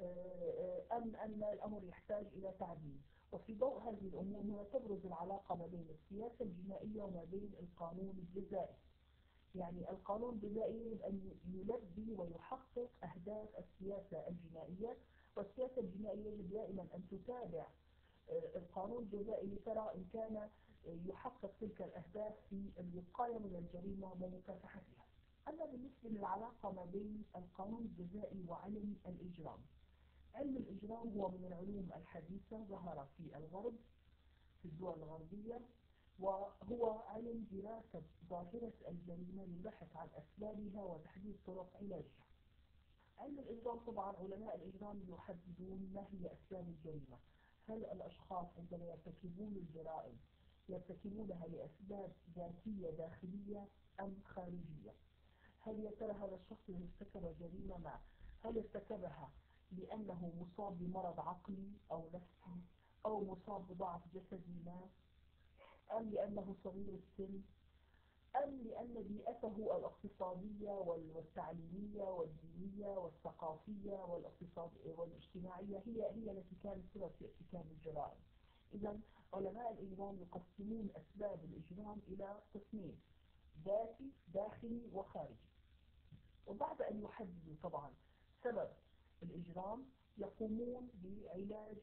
أم أن الأمر يحتاج إلى تعديل؟ وفي ضوء هذه الأمور هنا تبرز العلاقة ما بين السياسة الجنائية وما بين القانون الجزائي. يعني القانون الجزائي يجب أن يلبي ويحقق أهداف السياسة الجنائية، والسياسة الجنائية يجب دائما أن تتابع القانون الجزائي لترى إن كان يحقق تلك الأهداف في الوقاية من الجريمة ومكافحتها. أما بالنسبة للعلاقة ما بين القانون الجزائي وعلم الإجرام، علم الإجرام هو من العلوم الحديثة، ظهر في الغرب في الدول الغربية، وهو علم دراسة ظاهرة الجريمة للبحث عن أسبابها وتحديد طرق علاجها. علم الإجرام طبعا علماء الإجرام يحددون ما هي أسباب الجريمة. هل الأشخاص عندما يرتكبون الجرائم يرتكبونها لأسباب ذاتية داخلية أم خارجية؟ هل يا ترى هذا الشخص اللي ارتكب جريمة ما هل ارتكبها لأنه مصاب بمرض عقلي أو نفسي أو مصاب بضعف جسدي ما، أم لأنه صغير السن، أم لأن بيئته الاقتصادية والتعليمية والدينية والثقافية والاقتصادية والاجتماعية هي هي التي كانت سبب في ارتكاب الجرائم. إذا علماء الإجرام يقسمون أسباب الإجرام إلى قسمين: ذاتي داخلي وخارجي. وبعد أن يحددوا طبعا سبب الإجرام يقومون بعلاج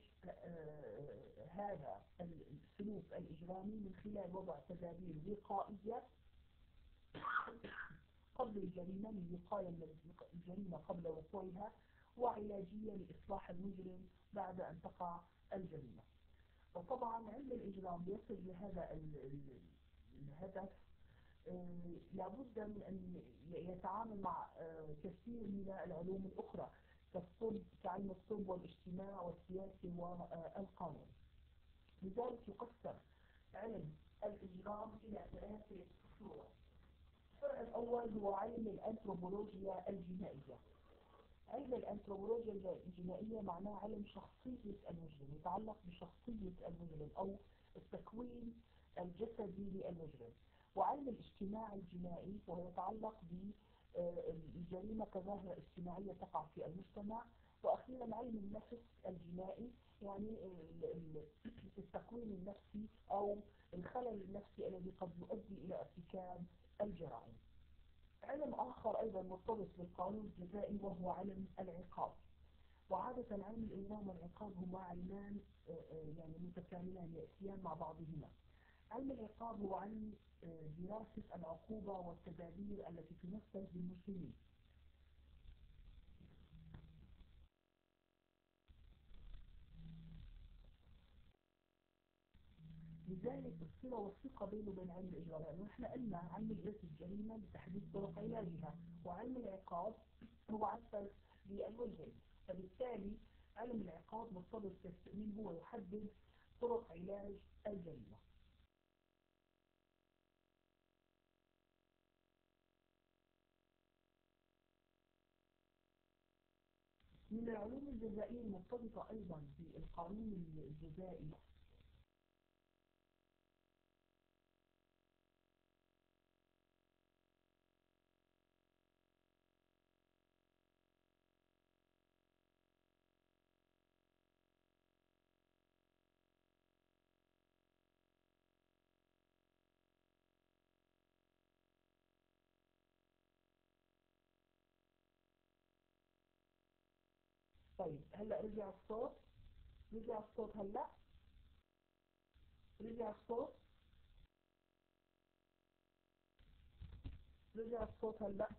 هذا السلوك الإجرامي من خلال وضع تدابير وقائية قبل الجريمة للوقاية من الجريمة قبل وقوعها، وعلاجية لإصلاح المجرم بعد أن تقع الجريمة. وطبعا علم الإجرام يصل لهذا الهدف لابد من أن يتعامل مع كثير من العلوم الأخرى كالطب، كعلم الطب والاجتماع والسياسة والقانون. لذلك يقسم علم الإجرام إلى ثلاثة فروع. الفرع الأول هو علم الأنثروبولوجيا الجنائية. علم الأنثروبولوجيا الجنائية معناه علم شخصية المجرم، يتعلق بشخصية المجرم أو التكوين الجسدي للمجرم. وعلم الاجتماع الجنائي وهو يتعلق بالجريمة كظاهرة اجتماعية تقع في المجتمع. وأخيرا علم النفس الجنائي، يعني التكوين النفسي أو الخلل النفسي الذي قد يؤدي إلى ارتكاب الجرائم. علم آخر أيضا مرتبط بالقانون الجزائي وهو علم العقاب. وعادة علم الإجرام والعقاب هما علمان يعني متكاملان يأتيان مع بعضهما. علم العقاب هو علم دراسة العقوبة والتدابير التي تنفذ بالمجرمين. لذلك الصلة والثقة بينه وبين علم الإجرام، لأنه إحنا قلنا علم إدارة الجريمة لتحديد طرق علاجها، وعلم العقاب هو عسل للمجرم. فبالتالي علم العقاب مرتبط بالتأمين، هو يحدد طرق علاج الجريمة. من العلوم الجزائية المرتبطة أيضا بالقانون الجزائي طيب هلا رجع الصوت، رجع الصوت هلا، رجع الصوت، رجع الصوت هلا،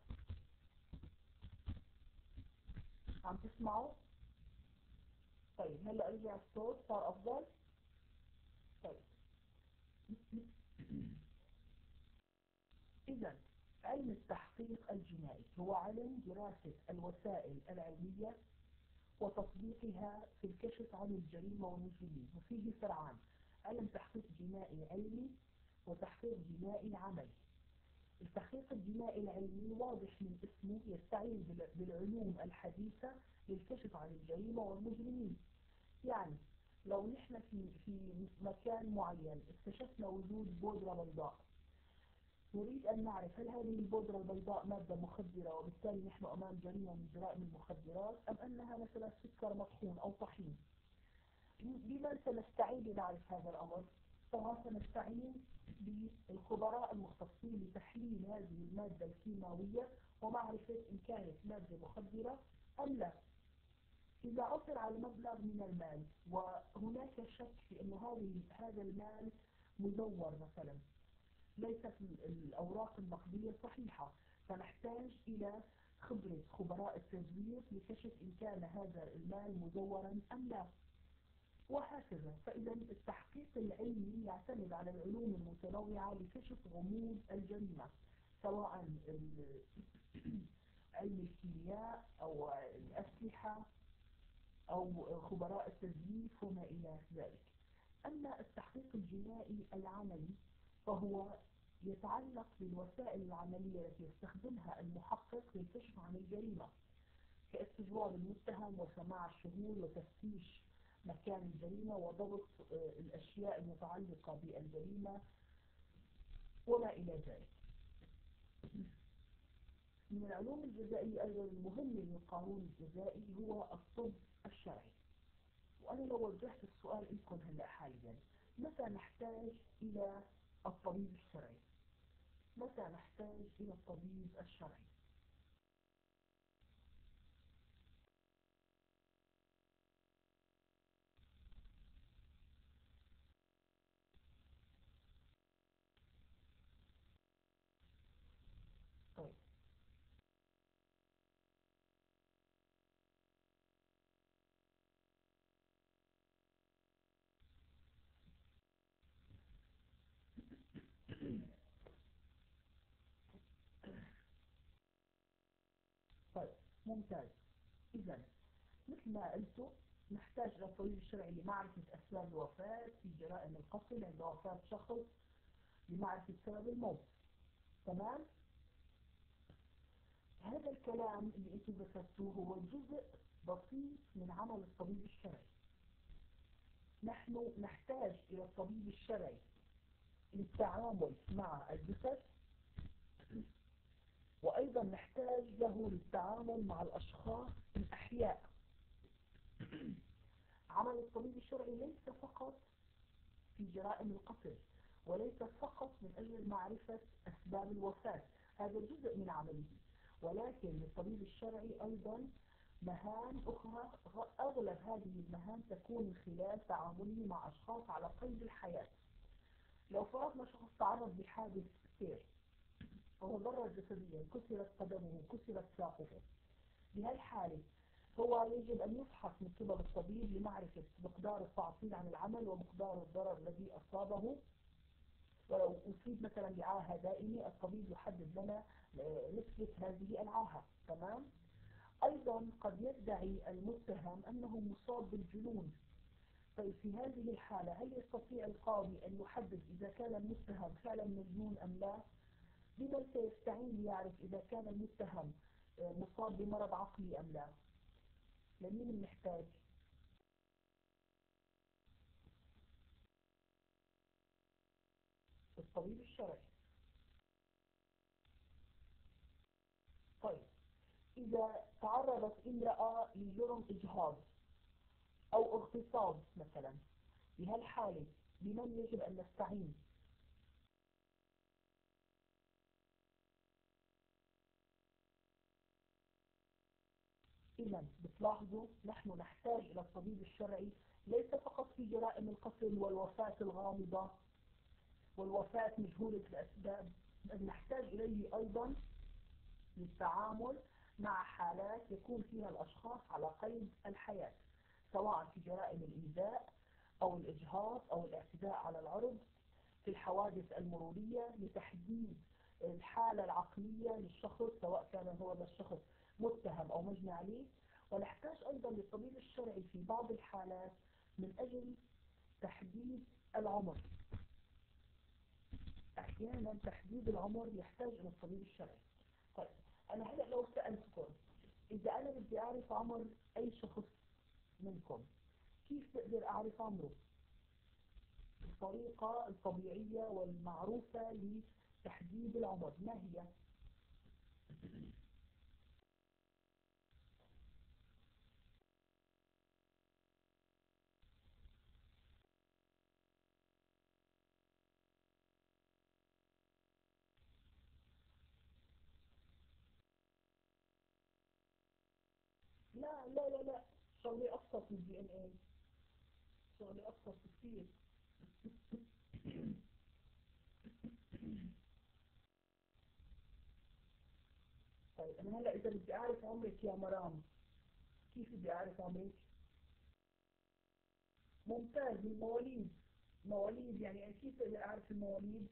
عم تسمعوا؟ طيب هلا رجع الصوت، صار افضل. طيب اذا علم التحقيق الجنائي هو علم دراسة الوسائل العلمية وتطبيقها في الكشف عن الجريمة والمجرمين، وفيه فرعان: علم تحقيق جنائي علمي وتحقيق جنائي عملي. التحقيق الجنائي العلمي واضح من اسمه، يستعين بالعلوم الحديثة للكشف عن الجريمة والمجرمين. يعني لو نحن في في مكان معين اكتشفنا وجود بودرة بيضاء، نريد أن نعرف هل هذه البودرة البيضاء مادة مخدرة وبالتالي نحن أمام جريمة من جرائم المخدرات، أم أنها مثلا سكر مطحون أو طحين. بمن سنستعين لنعرف هذا الأمر؟ طبعا سنستعين بالخبراء المختصين لتحليل هذه المادة الكيماوية ومعرفة إن كانت مادة مخدرة أم لا. إذا عثر على مبلغ من المال وهناك شك في أن هذا المال مزور مثلا، ليست الأوراق النقدية صحيحة، فنحتاج إلى خبرة خبراء التزوير لكشف إن كان هذا المال مزورا أم لا، وهكذا. فإذا التحقيق العلمي يعتمد على العلوم المتنوعة لكشف غموض الجريمة، سواء علم الكيمياء أو الأسلحة أو خبراء التزييف وما إلى ذلك. أما التحقيق الجنائي العملي فهو يتعلق بالوسائل العملية التي يستخدمها المحقق للكشف عن الجريمة، كاستجواب المتهم وسماع الشهود وتفتيش مكان الجريمة وضبط الأشياء المتعلقة بالجريمة وما إلى ذلك. من العلوم الجزائية أيضا المهمة للقانون الجزائي هو الطب الشرعي. وأنا لو وجهت السؤال لكم هلأ حاليا: متى نحتاج إلى الطبيب الشرعي؟ متى نحتاج إلى الطبيب الشرعي؟ طيب طيب ممتاز. إذا مثل ما قلت نحتاج إلى الطبيب الشرعي لمعرفة أسباب الوفاة في جرائم القتل عند وفاة شخص، لمعرفة سبب الموت. تمام؟ هذا الكلام اللي انتم ذكرتوه هو جزء بسيط من عمل الطبيب الشرعي. نحن نحتاج إلى الطبيب الشرعي للتعامل مع الجثث، وأيضا نحتاج له للتعامل مع الأشخاص الأحياء. عمل الطبيب الشرعي ليس فقط في جرائم القتل، وليس فقط من أجل معرفة أسباب الوفاة، هذا جزء من عمله، ولكن للطبيب الشرعي أيضا مهام أخرى. أغلب هذه المهام تكون من خلال تعامله مع أشخاص على قيد الحياة. لو فرضنا شخص تعرض لحادث سير وتضرر جسديا، كسرت قدمه، كسرت ساقه، بهالحالة هو يجب أن يفحص من قبل الطبيب لمعرفة مقدار التعطيل عن العمل ومقدار الضرر الذي أصابه. ولو أصيب مثلا بعاهة دائمة، الطبيب يحدد لنا نسبة هذه العاهة. تمام؟ أيضا قد يدعي المتهم أنه مصاب بالجنون. طيب في هذه الحالة هل يستطيع القاضي أن يحدد إذا كان المتهم فعلا مجنون أم لا؟ بمن سيستعين ليعرف إذا كان المتهم مصاب بمرض عقلي أم لا؟ لمين نحتاج؟ الطبيب الشرعي. طيب إذا تعرضت امرأة لجرم إجهاض أو اغتصاب مثلا، بهالحالة بمن يجب أن نستعين؟ إذا بتلاحظوا نحن نحتاج إلى الطبيب الشرعي ليس فقط في جرائم القتل والوفاة الغامضة والوفاة مجهولة الأسباب، بل نحتاج إليه أيضا للتعامل مع حالات يكون فيها الأشخاص على قيد الحياة، سواء في جرائم الإيذاء أو الإجهاض أو الاعتداء على العرض، في الحوادث المرورية لتحديد الحالة العقلية للشخص سواء كان هو ذا الشخص متهم أو مجني عليه. ونحتاج أيضا للطبيب الشرعي في بعض الحالات من أجل تحديد العمر. أحيانا تحديد العمر يحتاج إلى الطبيب الشرعي. طيب أنا هلأ لو سألتكم إذا أنا بدي أعرف عمر أي شخص منكم كيف بقدر أعرف عمره؟ الطريقة الطبيعية والمعروفة لتحديد العمر ما هي؟ لا لا لا لا شغلة أبسط من الدي إن إيه، شغلة أبسط كثير. طيب أنا هلأ إذا بدي أعرف عمرك يا مرام كيف بدي أعرف عمرك؟ ممتاز، من مواليد. مواليد يعني أنا كيف بدي أعرف المواليد؟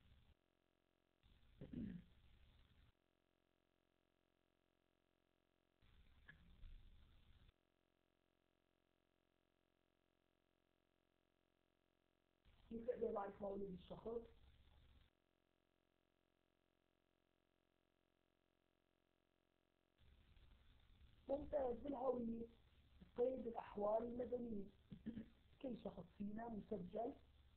كيف بقدر أعرف مواليد الشخص؟ ممتاز، بالهوية. قيد الأحوال المدنية. كل شخص فينا مسجل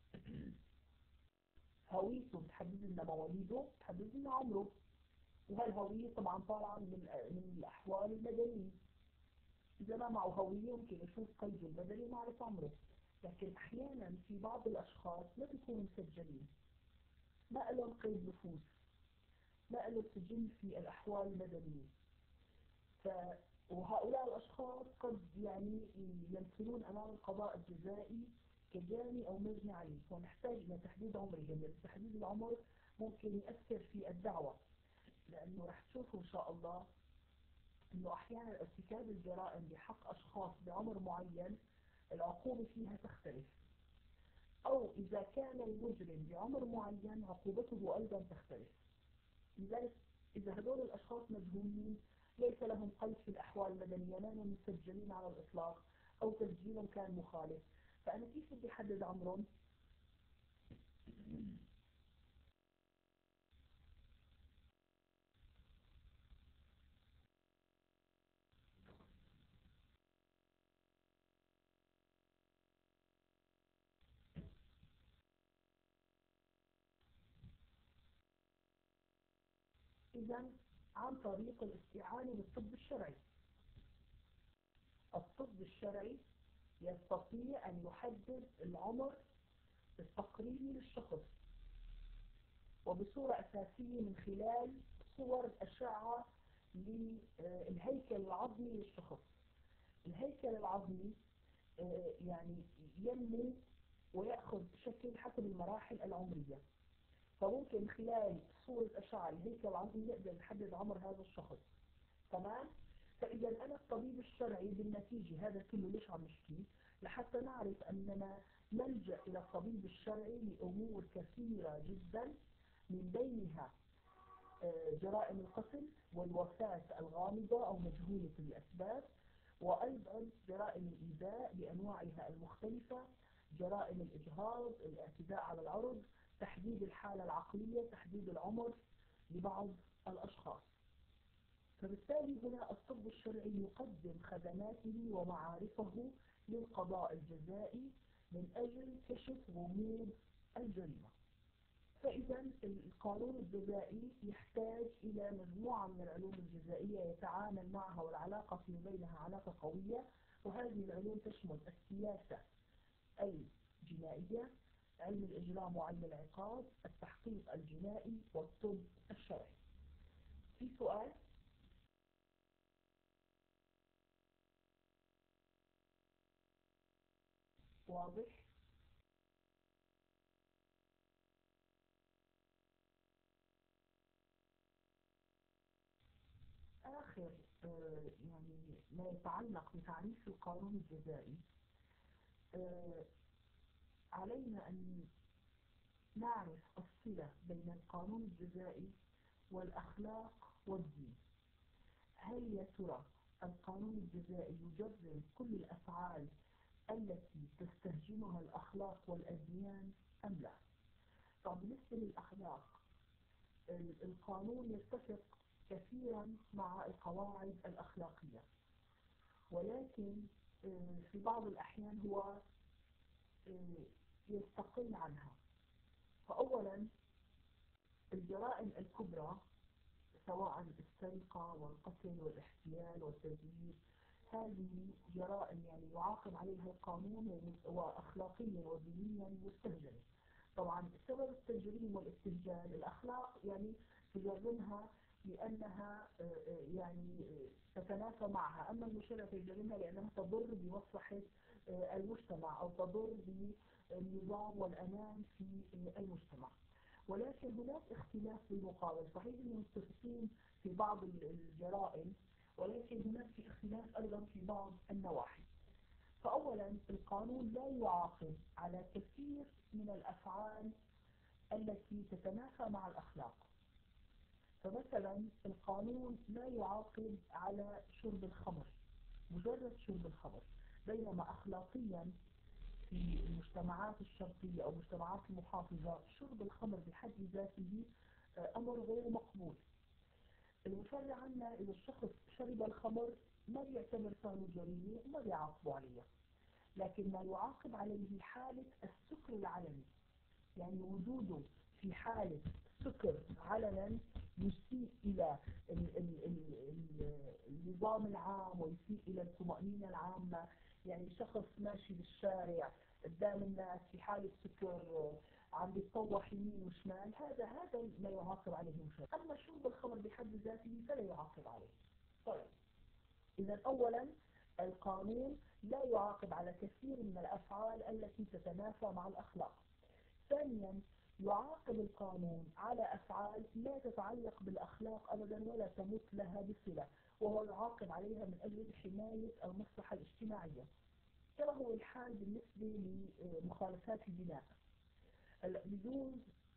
هويته بتحدد لنا مواليده، بتحدد لنا عمره، وهالهوية طبعا طالعة من من الأحوال المدنية. إذا ما معه هوية ممكن يشوف قيده المدني ومعرف عمره. لكن أحيانا في بعض الأشخاص ما بيكونوا مسجلين، ما لهم قيد نفوذ، ما لهم سجل في الأحوال المدنية. ف وهؤلاء الأشخاص قد يعني يمثلون أمام القضاء الجزائي كجاني أو مجني عليه، ونحتاج إلى تحديد عمرهم، لأن تحديد العمر ممكن يأثر في الدعوة، لأنه رح تشوفوا إن شاء الله إنه أحيانا ارتكاب الجرائم بحق أشخاص بعمر معين العقوبة فيها تختلف، أو إذا كان المجرم بعمر معين عقوبته أيضا تختلف. لذلك إذا هذول الأشخاص مجهولين ليس لهم قيد في الأحوال المدنية، ما هم مسجلين على الإطلاق، أو تسجيلهم كان مخالف، فأنا كيف بدي أحدد عمرهم؟ إذا عن طريق الاستعانة بالطب الشرعي. الطب الشرعي يستطيع أن يحدد العمر التقريبي للشخص، وبصورة أساسية من خلال صور أشعة للهيكل العظمي للشخص. الهيكل العظمي يعني ينمو ويأخذ شكل حسب المراحل العمرية، فممكن من خلال صورة أشعة الهيكل العظمي نقدر نحدد عمر هذا الشخص. تمام؟ فإذا أنا الطبيب الشرعي بالنتيجة هذا كله ليش عم نحكي؟ لحتى نعرف أننا نلجأ إلى الطبيب الشرعي لأمور كثيرة جدا، من بينها جرائم القتل والوفاة الغامضة أو مجهولة الأسباب، وأيضا جرائم الإيذاء بأنواعها المختلفة، جرائم الإجهاض، الاعتداء على العرض، تحديد الحالة العقلية، تحديد العمر لبعض الأشخاص. فبالتالي هنا الطب الشرعي يقدم خدماته ومعارفه للقضاء الجزائي من أجل كشف غموض الجريمة. فإذا القانون الجزائي يحتاج إلى مجموعة من العلوم الجزائية يتعامل معها، والعلاقة في بينها علاقة قوية، وهذه العلوم تشمل السياسة الجنائية، علم الإجرام وعلم العقاب، التحقيق الجنائي، والطب الشرعي. في سؤال؟ واضح؟ آخر آه، يعني ما يتعلق بتعريف القانون الجزائي، آه، علينا أن نعرف الصلة بين القانون الجزائي والأخلاق والدين. هل يا ترى القانون الجزائي يجرم كل الأفعال التي تستهجنها الأخلاق والأديان أم لا؟ طب بالنسبة للأخلاق، القانون يتفق كثيرا مع القواعد الأخلاقية، ولكن آه، في بعض الأحيان هو آه، يستقل عنها. فأولا الجرائم الكبرى سواء السرقة والقتل والاحتيال والتزوير، هذه جرائم يعني يعاقب عليها القانون وأخلاقيا ودينيا مستهجنة. طبعا سبب التجريم والاستهجان الأخلاق يعني تجرمها لأنها يعني تتنافى معها، أما المشرع تجرمها لأنها تضر بمصلحة المجتمع أو تضر بالنظام والأمان في المجتمع. ولكن هناك اختلاف في المقابل، صحيح انهم متفقين في بعض الجرائم، ولكن هناك في اختلاف ايضا في بعض النواحي. فأولا القانون لا يعاقب على كثير من الأفعال التي تتنافى مع الأخلاق. فمثلا القانون لا يعاقب على شرب الخمر، مجرد شرب الخمر، بينما أخلاقيا في المجتمعات الشرقية أو المجتمعات المحافظة شرب الخمر بحد ذاته أمر غير مقبول. المشرع عنا إذا الشخص شرب الخمر ما بيعتبر صار جريمة وما بيعاقبوا عليها، لكن ما يعاقب عليه حالة السكر العلني، يعني وجوده في حالة سكر علنا يسيء إلى ال ال ال ال النظام العام ويسيء إلى الطمأنينة العامة. يعني شخص ماشي بالشارع قدام الناس في حالة سكر عم بيتطوح يمين وشمال، هذا هذا ما يعاقب عليه المشرع. أما شرب الخمر بحد ذاته فلا يعاقب عليه. طيب إذا أولا القانون لا يعاقب على كثير من الأفعال التي تتنافى مع الأخلاق. ثانيا يعاقب القانون على أفعال لا تتعلق بالأخلاق أبدا ولا تمت لها بصلة، وهو يعاقب عليها من أجل حماية المصلحة الاجتماعية، كما هو الحال بالنسبة لمخالفات البناء. يجوز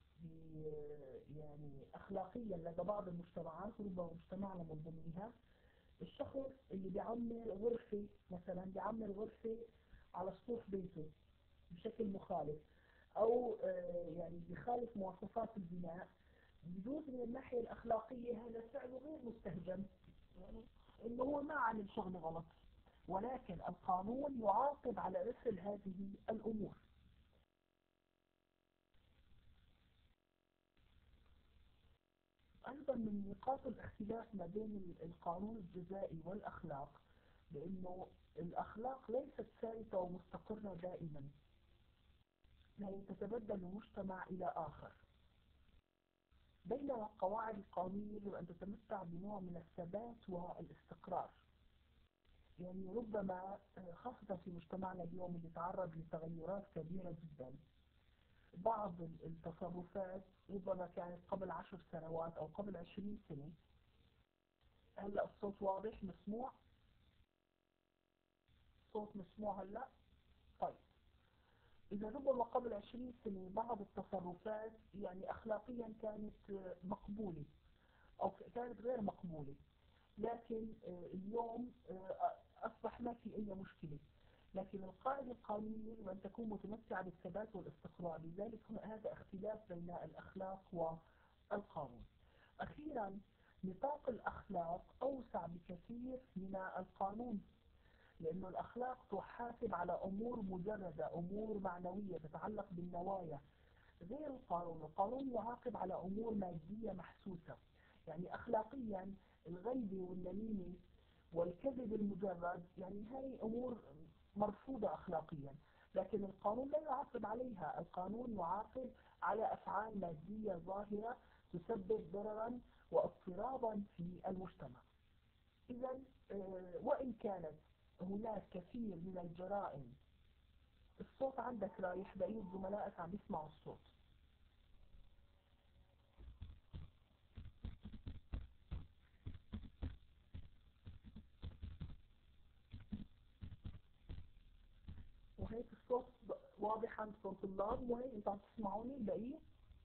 يعني أخلاقيا لدى بعض المجتمعات وربما مجتمعنا من ضمنها الشخص اللي بيعمر غرفة، مثلا بيعمر غرفة على سطوح بيته بشكل مخالف أو يعني بخالف مواصفات البناء، بجوز من الناحية الأخلاقية هذا فعله غير مستهجن، يعني إنه هو ما عمل شغل غلط، ولكن القانون يعاقب على مثل هذه الأمور. أيضا من نقاط الاختلاف ما بين القانون الجزائي والأخلاق لأنه الأخلاق ليست ثابتة ومستقرة دائما، يعني تتبدل من مجتمع إلى آخر، بينما القواعد القانونية يجب أن تتمتع بنوع من الثبات والاستقرار. يعني ربما خاصة في مجتمعنا اليوم اللي تعرض لتغيرات كبيرة جدا، بعض التصرفات ربما كانت قبل عشر سنوات أو قبل عشرين سنة. هلأ الصوت واضح مسموع؟ صوت مسموع هلأ؟ طيب إذا ربما قبل عشرين سنة بعض التصرفات يعني أخلاقيا كانت مقبولة أو كانت غير مقبولة، لكن اليوم أصبح ما في أي مشكلة. لكن القاعدة القانونية يجب أن تكون متمتعة بالثبات والاستقرار، لذلك هذا اختلاف بين الأخلاق والقانون. أخيرا نطاق الأخلاق أوسع بكثير من القانون، لأن الأخلاق تحاسب على أمور مجردة، أمور معنوية تتعلق بالنوايا، غير القانون. القانون يعاقب على أمور مادية محسوسة، يعني أخلاقيا الغيبة والنميمة والكذب المجرد يعني هاي أمور مرفوضة أخلاقيا، لكن القانون لا يعاقب عليها. القانون يعاقب على أفعال مادية ظاهرة تسبب ضررا واضطرابا في المجتمع. إذا وإن كانت هناك كثير من الجرائم الصوت عندك رايح، بقية زملائك عم يسمعوا الصوت. وهيك الصوت واضح عندكم طلاب، وهي انتوا عم تسمعوني البقية؟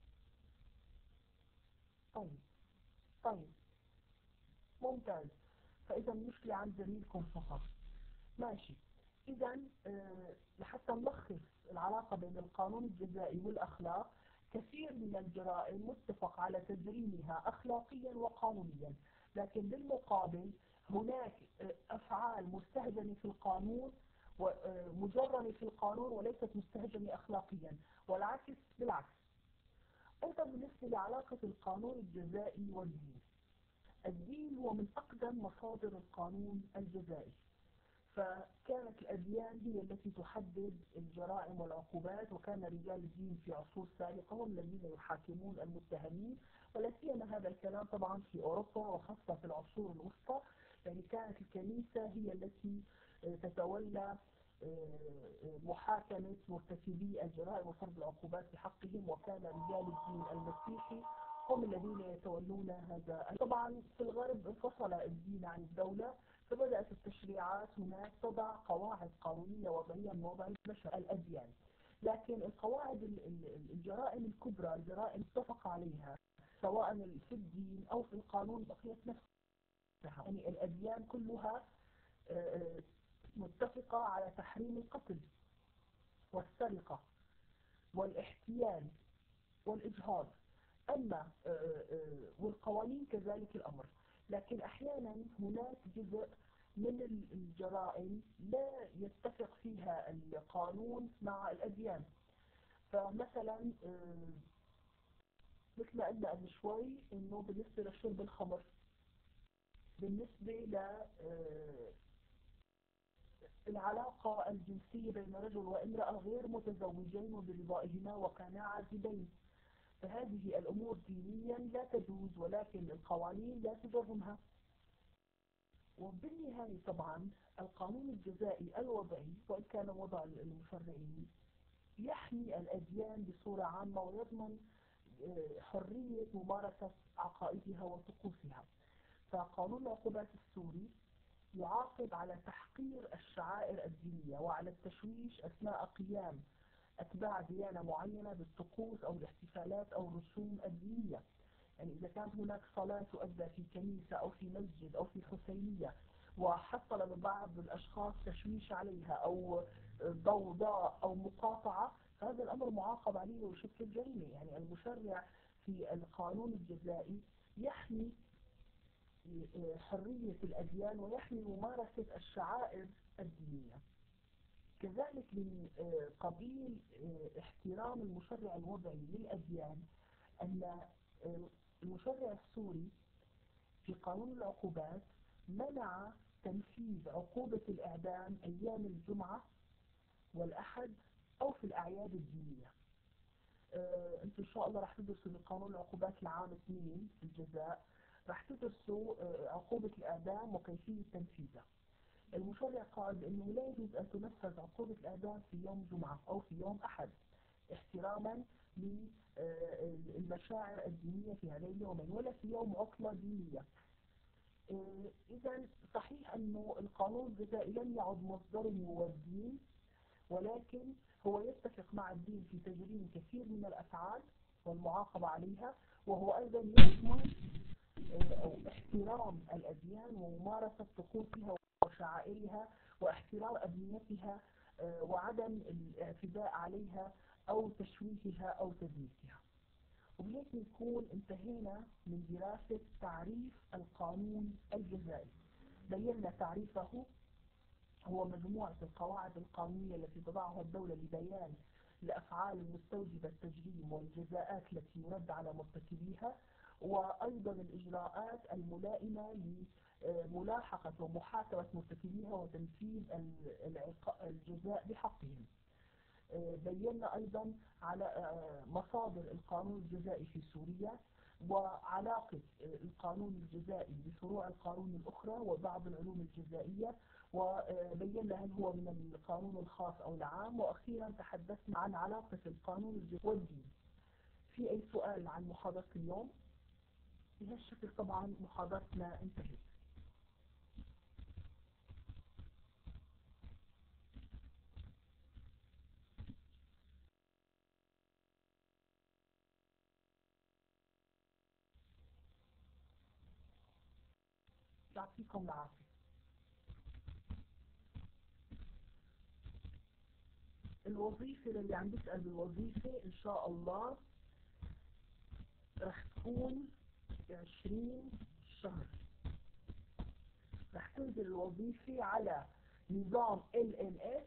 طيب طيب ممتاز. فإذا المشكلة عند زميلكم فقط. ماشي. إذا آه، لحتى نلخص العلاقة بين القانون الجزائي والأخلاق، كثير من الجرائم متفق على تجريمها أخلاقيا وقانونيا، لكن بالمقابل هناك آه، أفعال مستهجنة في القانون ومجرمة في القانون وليست مستهجنة أخلاقيا، والعكس بالعكس. أيضا بالنسبة لعلاقة القانون الجزائي والدين، الدين هو من أقدم مصادر القانون الجزائي، فكانت الأديان هي التي تحدد الجرائم والعقوبات، وكان رجال الدين في عصور سابقة هم الذين يحاكمون المتهمين، ولا سيما هذا الكلام طبعا في أوروبا وخاصة في العصور الوسطى. يعني كانت الكنيسة هي التي تتولى محاكمة مرتكبي الجرائم وفرض العقوبات بحقهم، وكان رجال الدين المسيحي هم الذين يتولون هذا. طبعا في الغرب انفصل الدين عن الدولة، فبدأت التشريعات هناك تضع قواعد قانونية وضعية من وضع البشر الأديان، لكن القواعد الجرائم الكبرى، الجرائم اتفق عليها سواء في الدين أو في القانون بقيت نفسها. يعني الأديان كلها متفقة على تحريم القتل والسرقة والاحتيال والإجهاض، أما والقوانين كذلك الأمر. لكن أحيانا هناك جزء من الجرائم لا يتفق فيها القانون مع الأديان. فمثلا مثل ما قلنا قبل شوي إنه بالنسبة لشرب الخمر، بالنسبة ل العلاقة الجنسية بين رجل وامرأة غير متزوجين وبرضائهما وكانا عازبين، فهذه الأمور دينيا لا تجوز، ولكن القوانين لا تجرمها. وبالنهاية طبعا القانون الجزائي الوضعي وإن كان وضع المشرعين يحمي الأديان بصورة عامة ويضمن حرية ممارسة عقائدها وطقوسها. فقانون العقوبات السوري يعاقب على تحقير الشعائر الدينية وعلى التشويش أثناء قيام أتباع ديانة معينة بالطقوس أو الاحتفالات أو الرسوم الدينية. يعني إذا كانت هناك صلاة تؤدى في كنيسة أو في مسجد أو في حسينية وحصل لبعض الأشخاص تشويش عليها أو ضوضاء أو مقاطعة، هذا الأمر معاقب عليه ويشكل جريمة. يعني المشرع في القانون الجزائي يحمي حرية الأديان ويحمي ممارسة الشعائر الدينية. كذلك من قبيل احترام المشرع الوضعي للأديان أن المشرع السوري في قانون العقوبات منع تنفيذ عقوبة الإعدام أيام الجمعة والأحد أو في الأعياد الدينية. أنتم إن شاء الله رح تدرسوا بقانون العقوبات العام اثنين في الجزاء، رح تدرسوا عقوبة الإعدام وكيفية تنفيذها. المشرع قال بأنه لا يجوز أن تنفذ عقوبة الإعدام في يوم جمعة أو في يوم أحد احتراما للمشاعر الدينية في هذين اليومين، ولا في يوم عطلة دينية. إذا صحيح أنه القانون الجزائي لم يعد مصدر هو الدين، ولكن هو يتفق مع الدين في تجريم كثير من الأفعال والمعاقبة عليها، وهو أيضا يضمن أو احترام الأديان وممارسة طقوسها وشعائرها واحترام أبنيتها وعدم الاعتداء عليها أو تشويهها أو تدنيسها. وبهيك نكون انتهينا من دراسة تعريف القانون الجزائي. بينا تعريفه هو مجموعة القواعد القانونية التي تضعها الدولة لبيان الأفعال المستوجبة التجريم والجزاءات التي يرد على مرتكبيها، وأيضا الإجراءات الملائمة لملاحقة ومحاسبة مرتكبيها وتنفيذ الجزاء بحقهم. بينا أيضا على مصادر القانون الجزائي في سوريا وعلاقة القانون الجزائي بفروع القانون الأخرى وبعض العلوم الجزائية، وبينا هل هو من القانون الخاص أو العام، وأخيرا تحدثنا عن علاقة القانون الجزائي والدين. في أي سؤال عن محاضرة اليوم؟ بهالشكل طبعا محاضرتنا انتهت. يعطيكم العافية. الوظيفة اللي عم بيسأل بالوظيفة إن شاء الله رح تكون عشرين شهر. رح تنزل الوظيفة على نظام ال إن إس،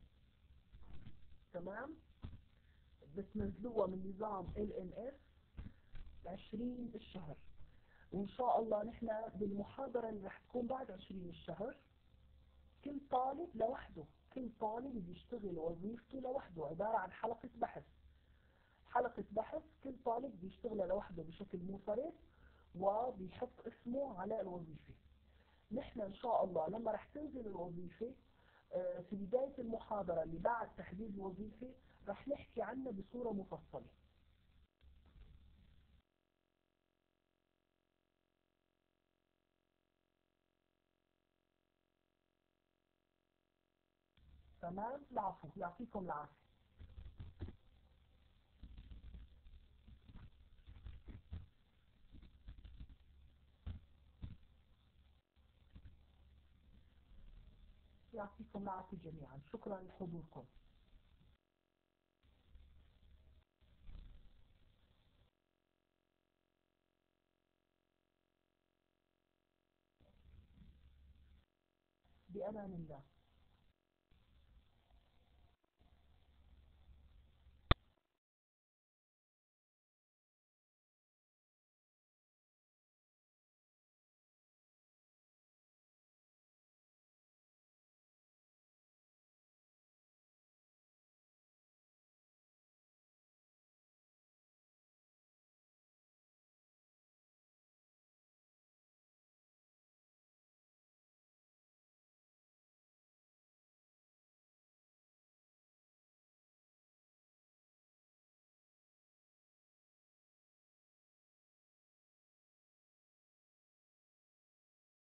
تمام؟ بتنزلوها من نظام ال إن إس عشرين الشهر، وإن شاء الله نحن بالمحاضرة اللي رح تكون بعد عشرين الشهر كل طالب لوحده، كل طالب بيشتغل وظيفته لوحده، عبارة عن حلقة بحث. حلقة بحث كل طالب بيشتغل لوحده بشكل منفرد وبيحط اسمه على الوظيفة. نحن إن شاء الله لما رح تنزل الوظيفة في بداية المحاضرة اللي بعد تحديد الوظيفة رح نحكي عنها بصورة مفصلة. تمام؟ العفو، يعطيكم العافية. يعطيكم العافية جميعا، شكرا لحضوركم. بأمان الله.